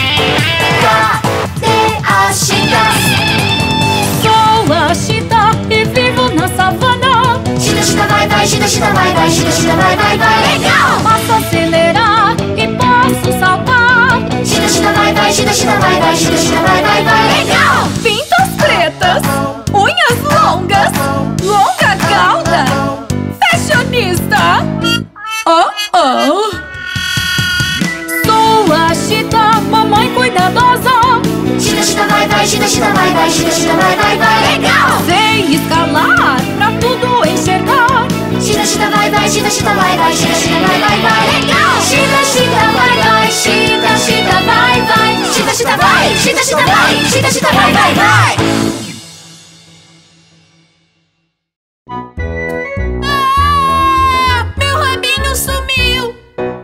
Cadê as chitas? Sou a chita e vivo na savana. Chita, chita, vai, vai, chita, chita, vai, vai, chita, chita, vai, vai, vai. Legal! Posso acelerar e posso saltar. Chita, chita, vai, vai, chita, chita, vai, vai, chita, chita, vai, vai, vai. Legal! Pintas pretas, unhas longas, longa cauda, fashionista. Oh, oh. Sou a chita, mamãe cuidadosa. Chita, chita, vai, vai, chita, chita, vai, vai, chita, chita, vai, vai, vai. Legal! Sei escalar pra tudo enxergar. Chita, chita, vai, vai, chita, chita, vai, vai, chita, chita, vai, vai, vai. Legal! Chita, chita, vai, vai, chita, chita, vai, vai. Chita, chita, vai, chita, chita, vai, chita, chita, vai, vai, vai. Ah, meu rabinho sumiu.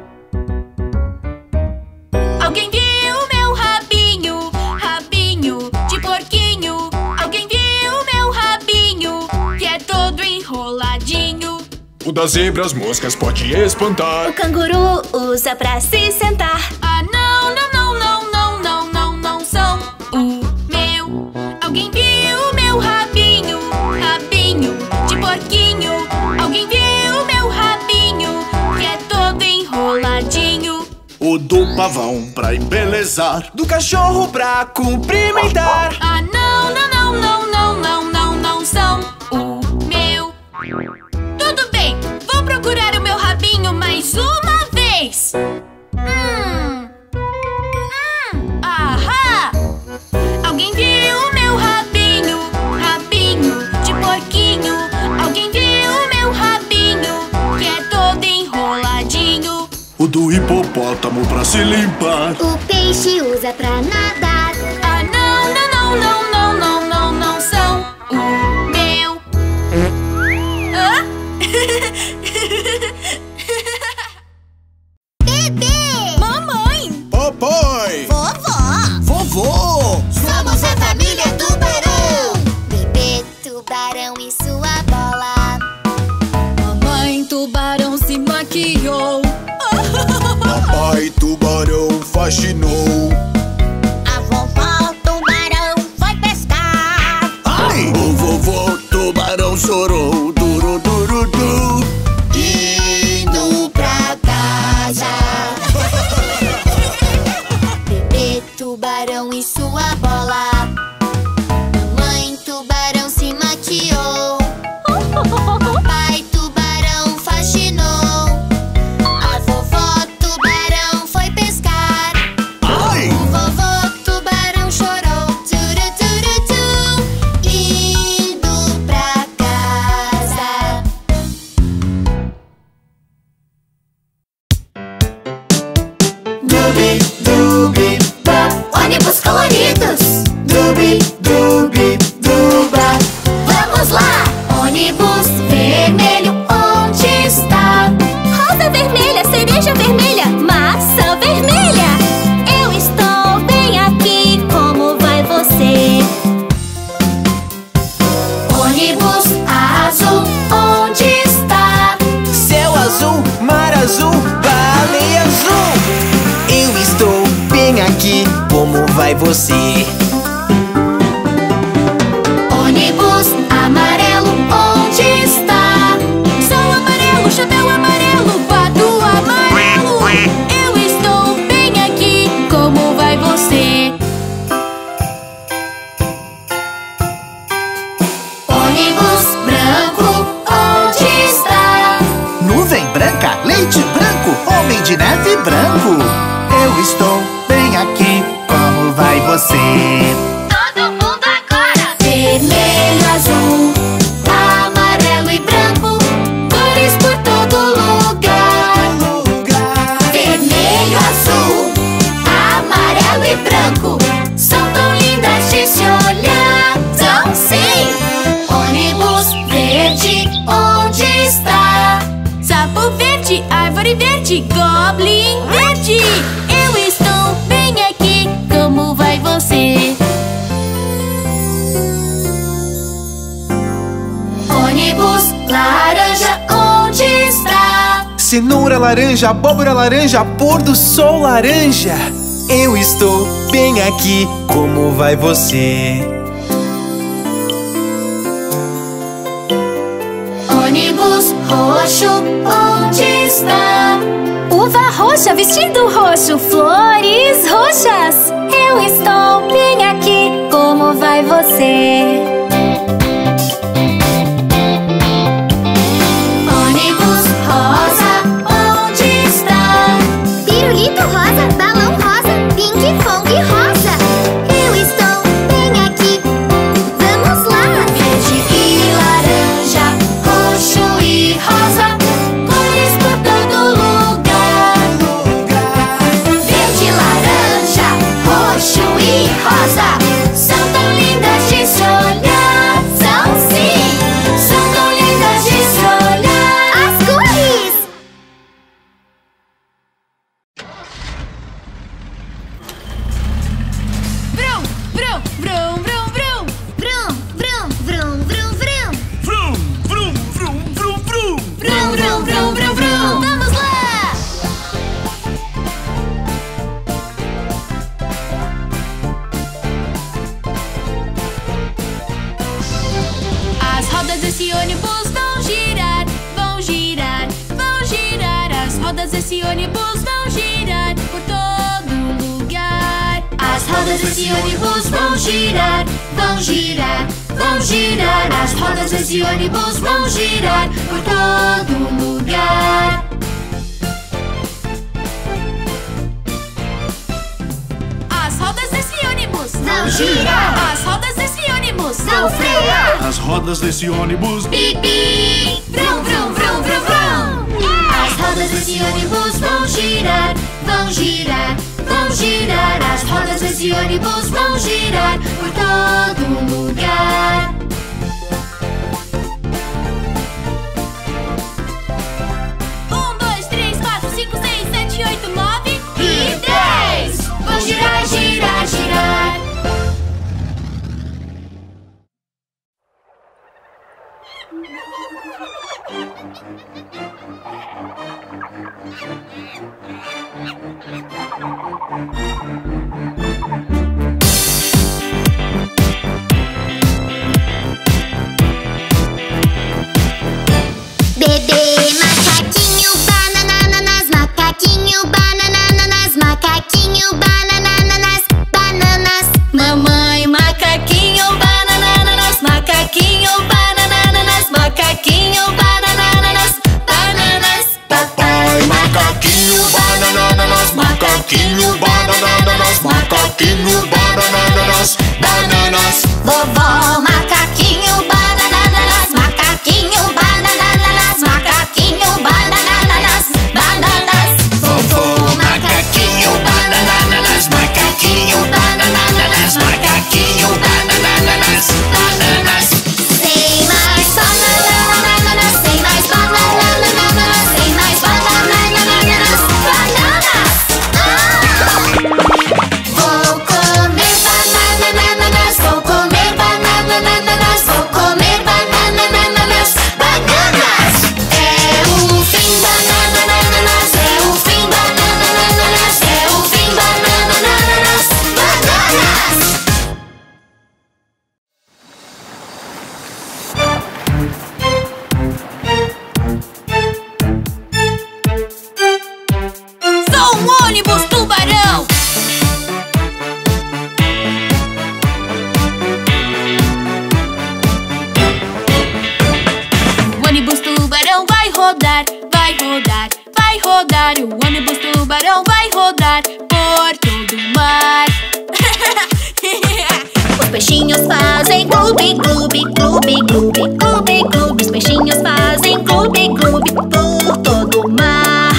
Alguém viu meu rabinho? Rabinho de porquinho. Alguém viu meu rabinho? Que é todo enroladinho. O das zebras moscas pode espantar. O canguru usa pra se sentar. Ah, não, não, não, não, não, não, não, não são o meu. Alguém viu meu rabinho? Rabinho de porquinho. Alguém viu meu rabinho? Que é todo enroladinho. O do pavão pra embelezar. Do cachorro pra cumprimentar. Ah, não, não, não, não, não, não, não, não são o meu. Tudo bem, vou procurar o meu rabinho mais uma vez. Ahá! Alguém viu meu rabinho? Rabinho de porquinho. Alguém viu meu rabinho? Que é todo enroladinho. O do hipopótamo pra se limpar. O peixe usa pra nadar. Ah, não, não, não, não, não, não, não, não são o meu. Hã? Bebê! Mamãe! Papai! Vovó! Vovô! Somos a família Tubarão! Bebê tubarão e sua bola. Mamãe tubarão se maquiou. Papai tubarão faxinou. A vovó tubarão foi pescar. Ai! O vovô tubarão chorou. Duro, duro, duro. Indo pra casa. Bebê tubarão e sua bola. Mamãe tubarão se maquiou. Papai tubarão faxinou. A vovó tubarão foi pescar. Ai! O vovô tubarão chorou. Turu, turu, tu. Indo pra casa. Dubi, dubi, ba. Ônibus coloridos. Dubi, dubi, duba. Vamos lá! Ônibus vermelho, onde está? Rosa vermelha, cereja vermelha, maçã vermelha. Eu estou bem aqui, como vai você? Ônibus azul, onde está? Céu azul, mar azul, baleia azul. Eu estou bem aqui, como vai você? Ônibus amarelo, onde está? Sol amarelo, chapéu amarelo, pato amarelo. Eu estou bem aqui, como vai você? Ônibus branco, onde está? Nuvem branca, leite branco, homem de neve branco. Eu estou bem aqui, como vai você? Todo mundo agora! Vermelho, azul, amarelo e branco, cores por todo lugar. verde, Goblin verde. Eu estou bem aqui, como vai você? Ônibus laranja, onde está? Cenoura laranja, abóbora laranja, pôr do sol laranja. Eu estou bem aqui, como vai você? Ônibus roxo, onde está? Uva roxa, vestido roxo, flores roxas. Eu estou bem aqui, como vai você? Ônibus rosa, onde está? Pirulito rosa, balão rosa, ping pong rosa. Eu estou bem aqui, vamos lá. Verde e laranja, roxo e rosa, cores por todo lugar. Verde, laranja, roxo e rosa, são tão lindas de se olhar. São sim, são tão lindas de se olhar. As cores! Vrum, vrum, vrum, vrum, vrum. Vrum, vrum, vrum, vrum, vrum. Vrum, vrum, vrum, vrum, vrum. Vrum, vrum, vrum, vrum, vrum. Vamos lá! As rodas desse ônibus vão girar, vão girar, vão girar. As rodas desse ônibus vão girar por todo lugar. As rodas desse ônibus vão girar, vão girar, vão girar. As rodas desse ônibus vão girar por todo lugar. As rodas desse ônibus Vão girar. As rodas desse ônibus Vão frear. As rodas desse ônibus Pipi! Vrum, vrum, vrum, vrum, vrum! As rodas desse ônibus vão girar, vão girar, vão girar. As rodas desse ônibus vão girar por todo lugar. Um, dois, três, quatro, cinco, seis, sete, oito, nove e 10! Vão girar, girar, girar. Bebê macaquinho, banananas, macaquinho, banananas, macaquinho, banananas, bananas. Mamãe macaquinho, banananas, macaquinho, banananas, macaquinho, bananas, bananas. Papai macaquinho, bananas, macaquinho, bananas, macaquinho, bananas, bananas. Vovó macaquinho, bananas, macaquinho, bananas, macaquinho, bananas, bananas. Vovô macaquinho, bananas, macaquinho, bananas, macaquinho, bananas, bananas. Sem mais bananas, sem mais bananas, sem mais bananas, bananas. Vou comer bananas, vou comer bananas, vou comer bananas, bananas. É o fim bananas, é o fim bananas, é o fim bananas, bananas. Sou um ônibus tubarão. O ônibus tubarão vai rodar, vai rodar, vai rodar. O ônibus tubarão vai rodar por todo o mar. Os peixinhos fazem clube, clube, clube, clube, clube, clube. Os peixinhos fazem clube, clube por todo o mar.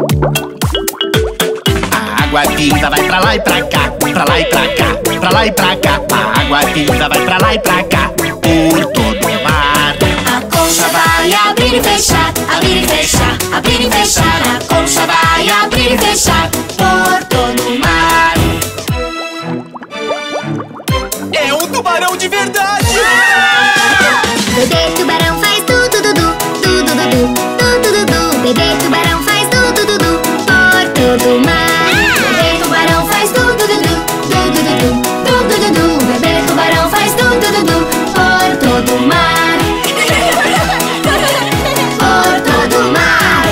A água viva vai pra lá e pra cá, pra lá e pra cá, pra lá e pra cá. A água viva vai pra lá e pra cá, por todo o mar. A concha vai abrir e fechar, abrir e fechar, abrir e fechar. A concha vai e fechar. Por todo o mar. É um tubarão de verdade! Bebê tubarão faz du du du du du du du du du du du. Bebê tubarão faz du du du du por todo o mar. Bebê tubarão faz du du du du du du du du du du. Bebê tubarão faz du du du du por todo o mar. Por todo o mar.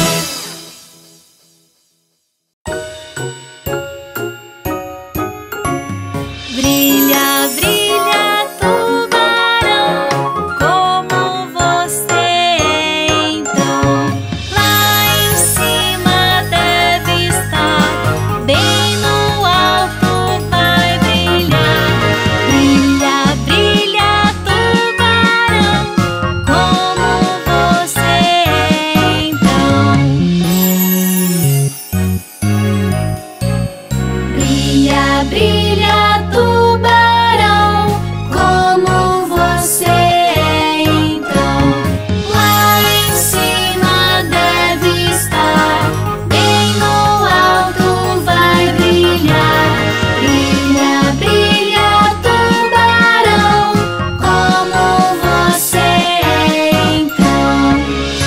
Brilha, brilha, tubarão, como você é então. Lá em cima deve estar, bem no alto vai brilhar. Brilha, brilha, tubarão, como você é então. Brilha, brilha, tubarão, como você é então. Lá em cima deve estar, bem no alto vai brilhar. Brilha, brilha, tubarão, como você é então.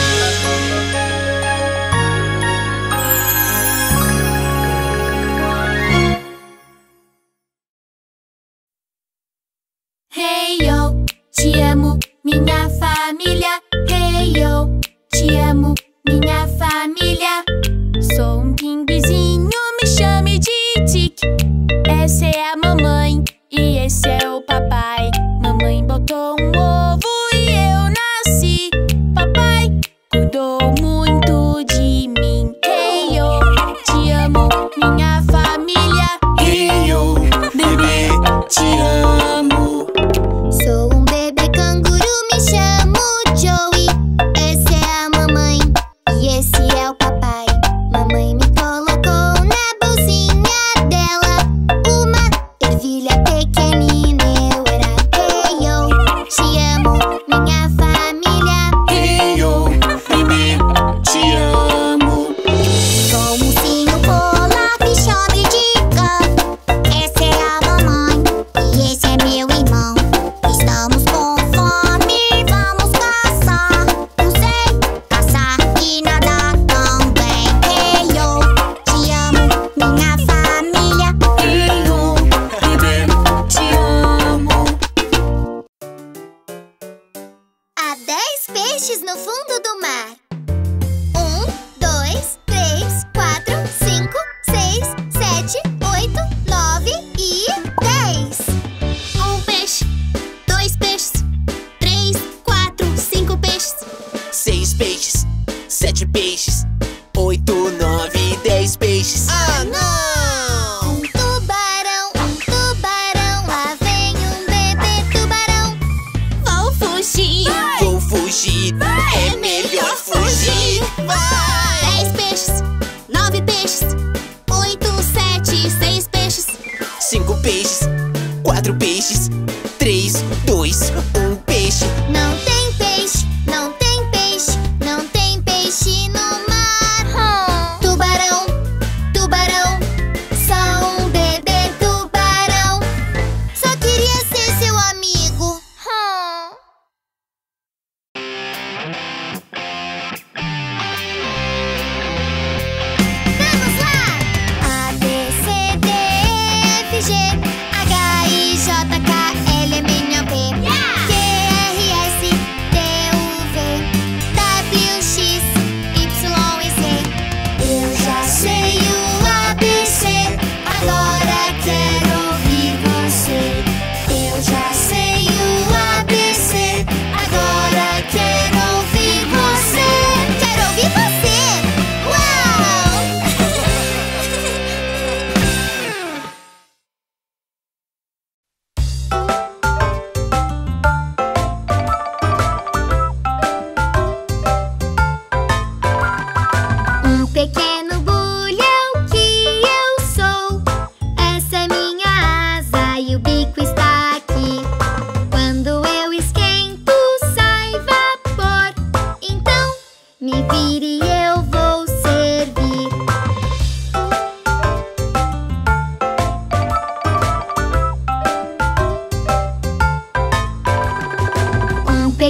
Hey yo, te amo, minha família. Hey yo, te amo, minha família. Sou um pinguizinho, me chame de Tic. Essa é a mamãe e esse é o papai. Mamãe botou um ovo e eu nasci. Papai cuidou muito de mim. Hey yo, te amo, minha família. Hey, yo, bebê, te amo. Sou um bebê canguru, me chamo Joey. Essa é a mamãe e esse é o papai. Mamãe me colocou na bolsinha dela uma ervilha pequenina, eu era. Hey yo, te amo, minha família. Hey, yo, bebê, te amo. Sou um ursinho polar, me chame de Guff. Essa é a mamãe e esse é meu irmão. Estamos com fome, vamos caçar. Eu sei caçar e nadar também. Hey yo, te amo, minha família. Hey, yo, bebê, te amo. Há 10 peixes no fundo do mar. 1, 2, 3, 4, 5, 6, 7, 8, 9 e 10. Um peixe, 2 peixes, 3, 4, 5 peixes. 6 peixes, 7 peixes, 8, 9, 10 peixes. Ah, não! Um tubarão, lá vem um bebê tubarão. Vou fugir. Vou fugir, é melhor fugir. Vai! 10 peixes, 9 peixes, 8, 7, 6 peixes. 5 peixes, 4 peixes, 3, 2, 1 peixe. Não tem peixe, não tem peixe, não tem peixe no mar. Tubarão, tubarão, sou um bebê tubarão. Só queria ser seu amigo. Vamos lá! A, B, C, D, E, F, G, H, I, J, K, L, M, N, O, P, Q, R, S, T, U, V, W, X, Y e Z. Eu já sei o ABC, agora quero ouvir você. Eu já sei o ABC, agora quero ouvir você. Quero ouvir você! Uau! Um pequeno bulhão que eu sou. Essa é minha asa e o bico está aqui. Quando eu esquento, sai vapor. Então, me vire e eu vou servir.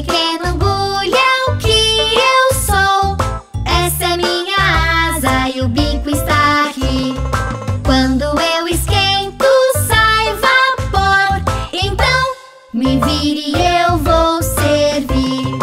pequeno angulhão que eu sou. Essa é minha asa e o bico está aqui. Quando eu esquento, sai vapor. Então, me vire e eu vou servir.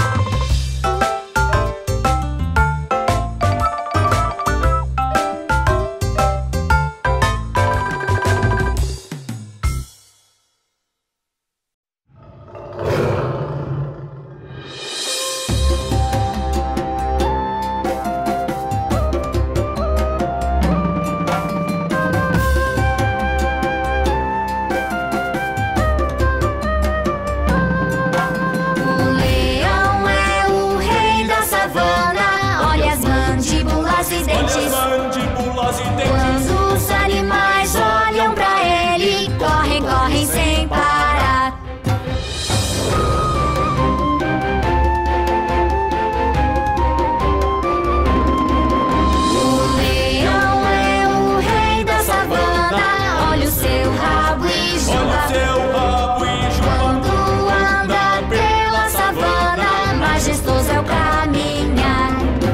Quando os animais olham pra ele, correm, correm sem parar. O leão é o rei da savana. Olha o seu rabo e juba. Quando anda pela savana, majestoso é o caminhar.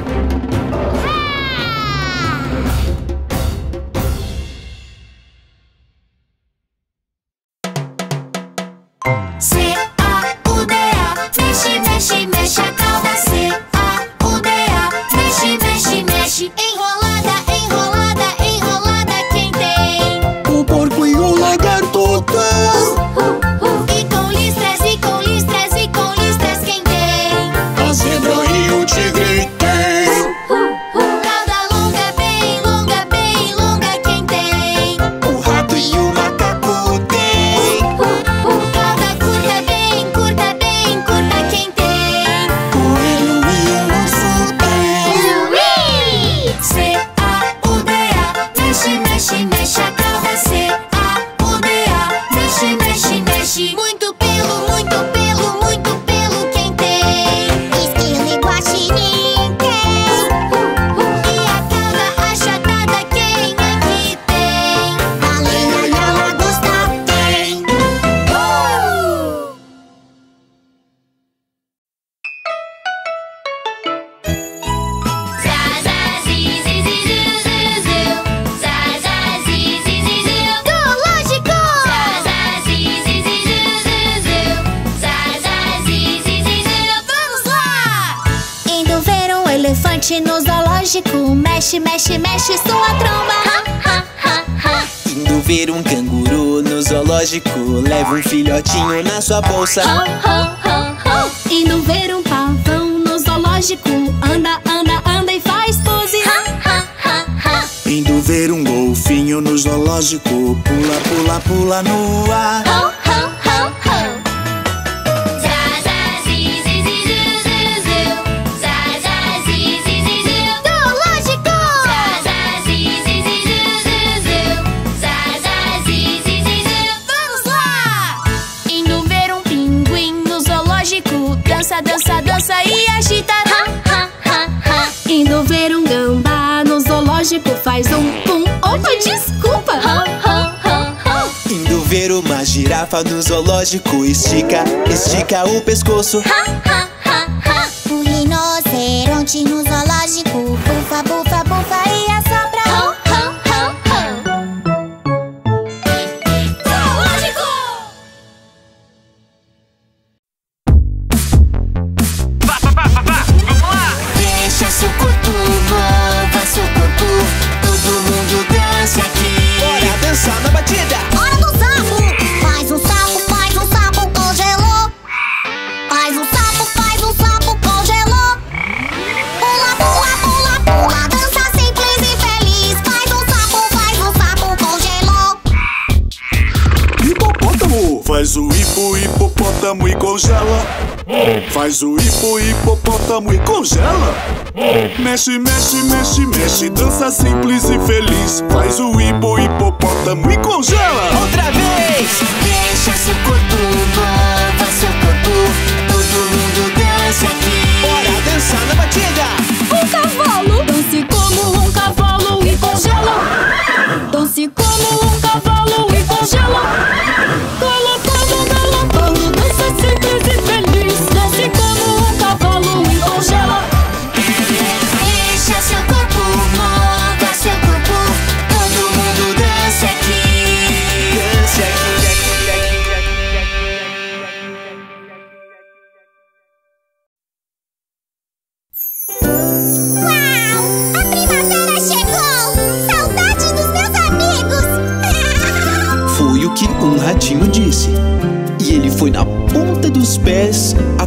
C-A-U-D-A, mexe, mexe, mexe a cauda. C-A-U-D-A, mexe, mexe, mexe. Enrolada, enrolada, enrolada, quem tem? O porco e o lagarto tem. E com listras, e com listras, e com listras, quem tem? A zebra e o tigre tem. Cauda longa, bem longa, quem tem? O rato e o macaco tem. Cauda curta, bem curta, quem tem? Coelho e o urso tem. C-A-U-D-A, mexe, mexe, mexe a cauda. C-A-U-D-A, mexe, mexe, mexe. Muito pelo, quem tem? Esquilo e guaxinim tem. E a cauda achatada, quem é que tem? Baleia e a lagosta tem. Vamos lá! Indo ver um elefante no zoológico. Mexe, mexe, mexe sua tromba. Indo ver um canguru no zoológico. Leva um filhotinho na sua bolsa. Indo ver um pavão no zoológico. Anda, anda, anda e faz pose. Indo ver um golfinho no zoológico. Pula, pula, pula no ar. Vamos lá! Indo ver um pinguim no zoológico. Dança, dança, dança e agita. Indo ver um gambá no zoológico. Faz um pum. Opa, desculpa. Indo ver uma girafa no zoológico. Estica, estica o pescoço. O rinoceronte no zoológico. Bufa, bufa, bufa e assopra. Zoológico! Deixa seu corpo, mova seu corpo. Todo mundo dança aqui. Bora dançar na batida. Hora do sapo! Faz um sapo, congelou. Faz um sapo, congelou. Pula, pula, pula, pula. Dança simples e feliz. Faz um sapo, congelou. Hipopótamo faz o hipopótamo e congela. Faz o hipopótamo e congela. Mexe, mexe, mexe, mexe. Dança simples e feliz. Faz o hipopótamo e congela. Outra vez. Deixa seu corpo, mova seu corpo. Todo mundo dança aqui. Bora dançar na batida. Um cavalo. Dance como um cavalo e congela. Dance como um cavalo e congela. Galopando, galopando. Dança simples e feliz. Dance como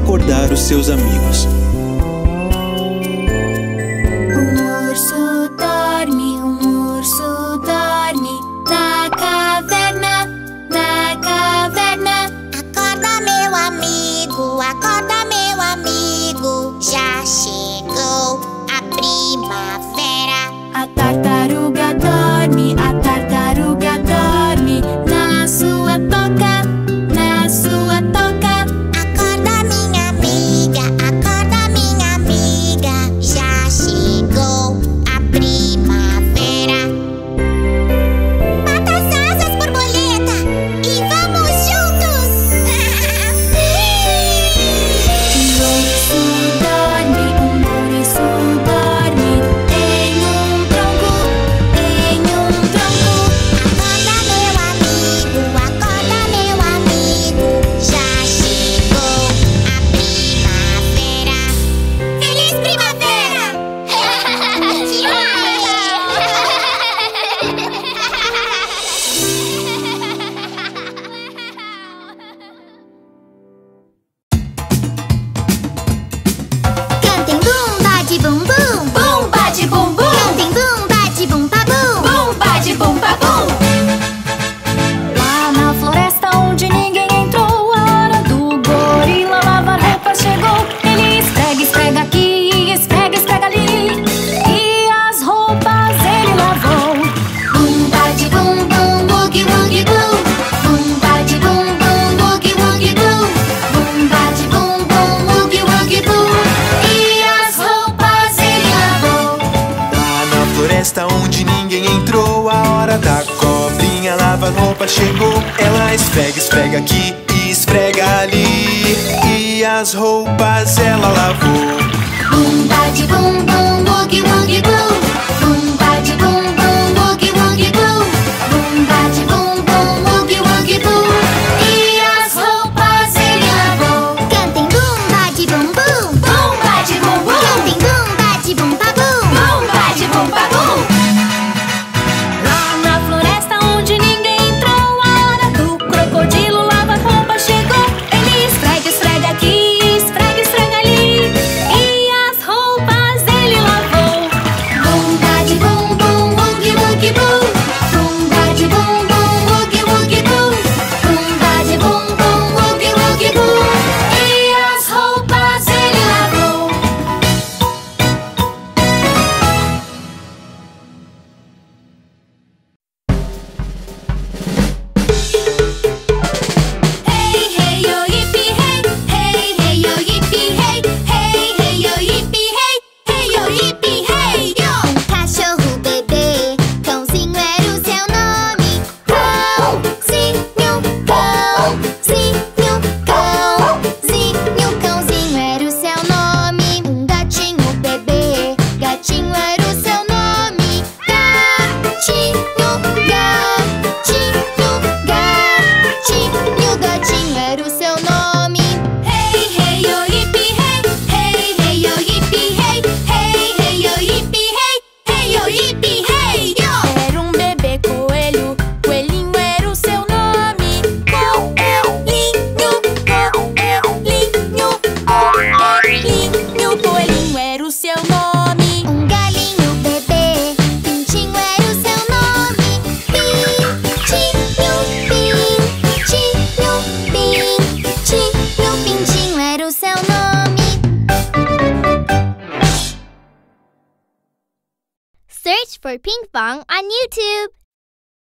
acordar os seus amigos. Um urso dorme na caverna, na caverna. Acorda meu amigo, já chegou a primavera. A tartaruga dorme na sua toca, na sua toca. Acorda minha amiga, já chegou a primavera. Bata as asas, borboleta, e vamos juntos! Um ouriço dorme em um tronco, em um tronco. Acorda meu amigo, já chegou a primavera. Feliz primavera! Cantem bum, bade bum bum, bum, bade bum bum. Cantem bum, bade bum pa bum, bum, bade bum pa bum. Lá na floresta onde ninguém entrou, a hora do gorila lavar roupa chegou. Ele esfrega, esfrega aqui, esfrega, esfrega ali, e as roupas ele lavou. Bum, bade bum bum, boogie woogie boo. Bum, bade bum bum, boogie woogie boo. Bum, bade bum bum, boogie woogie boo. E as roupas ele lavou. Lá na floresta onde ninguém entrou, a hora da cobrinha lavar roupa chegou. Ela esfrega, esfrega aqui e esfrega ali, e as roupas ela lavou. Bum, bade bum bum, boogie woogie boo. Bum, bade bum bum, boogie woogie boo. Bum, bade bum bum, boogie woogie boo. E as roupas ele lavou. Cantem bum, bade bum bum, bum, bade bum bum. Cantem bum, bade bum pa bum, bum, bade bum pa bum. Lá na floresta onde ninguém entrou, a hora do crocodilo lavar roupa chegou. Ele esfrega, esfrega aqui, esfrega, esfrega ali, e as roupas ele lavou. Bum, bade bum bum, boogie woogie boo. Bum, bade bum bum, boogie woogie boo. Bum, bade bum bum, boogie woogie boo. E as roupas ele lavou. Hey, hey, yo, yippee, hey. Hey, hey, yo, yippee, hey. Hey, hey, yo, yippee, hey. Hey, yo, yippee, hey, yo. Cachorro bebê, cãozinho era o seu nome. Cãozinho, cãozinho, cãozinho, cãozinho era o seu nome. Um gatinho bebê, gatinho era o seu nome. Gatinho, gatinho, gatinho, gatinho era o seu nome. Hey, hey, yo, yippee, hey. Hey, hey, yo, yippee, hey. Hey, hey, yo, yippee, hey. Hey, yo, yippee, hey, yo. Era um bebê coelho, coelhinho era o seu nome. Coelhinho, coelhinho, coelhinho era o seu nome. Um galinho bebê, pintinho era o seu nome. Pintinho, pintinho, pintinho era o seu nome. Search for Pinkfong on YouTube.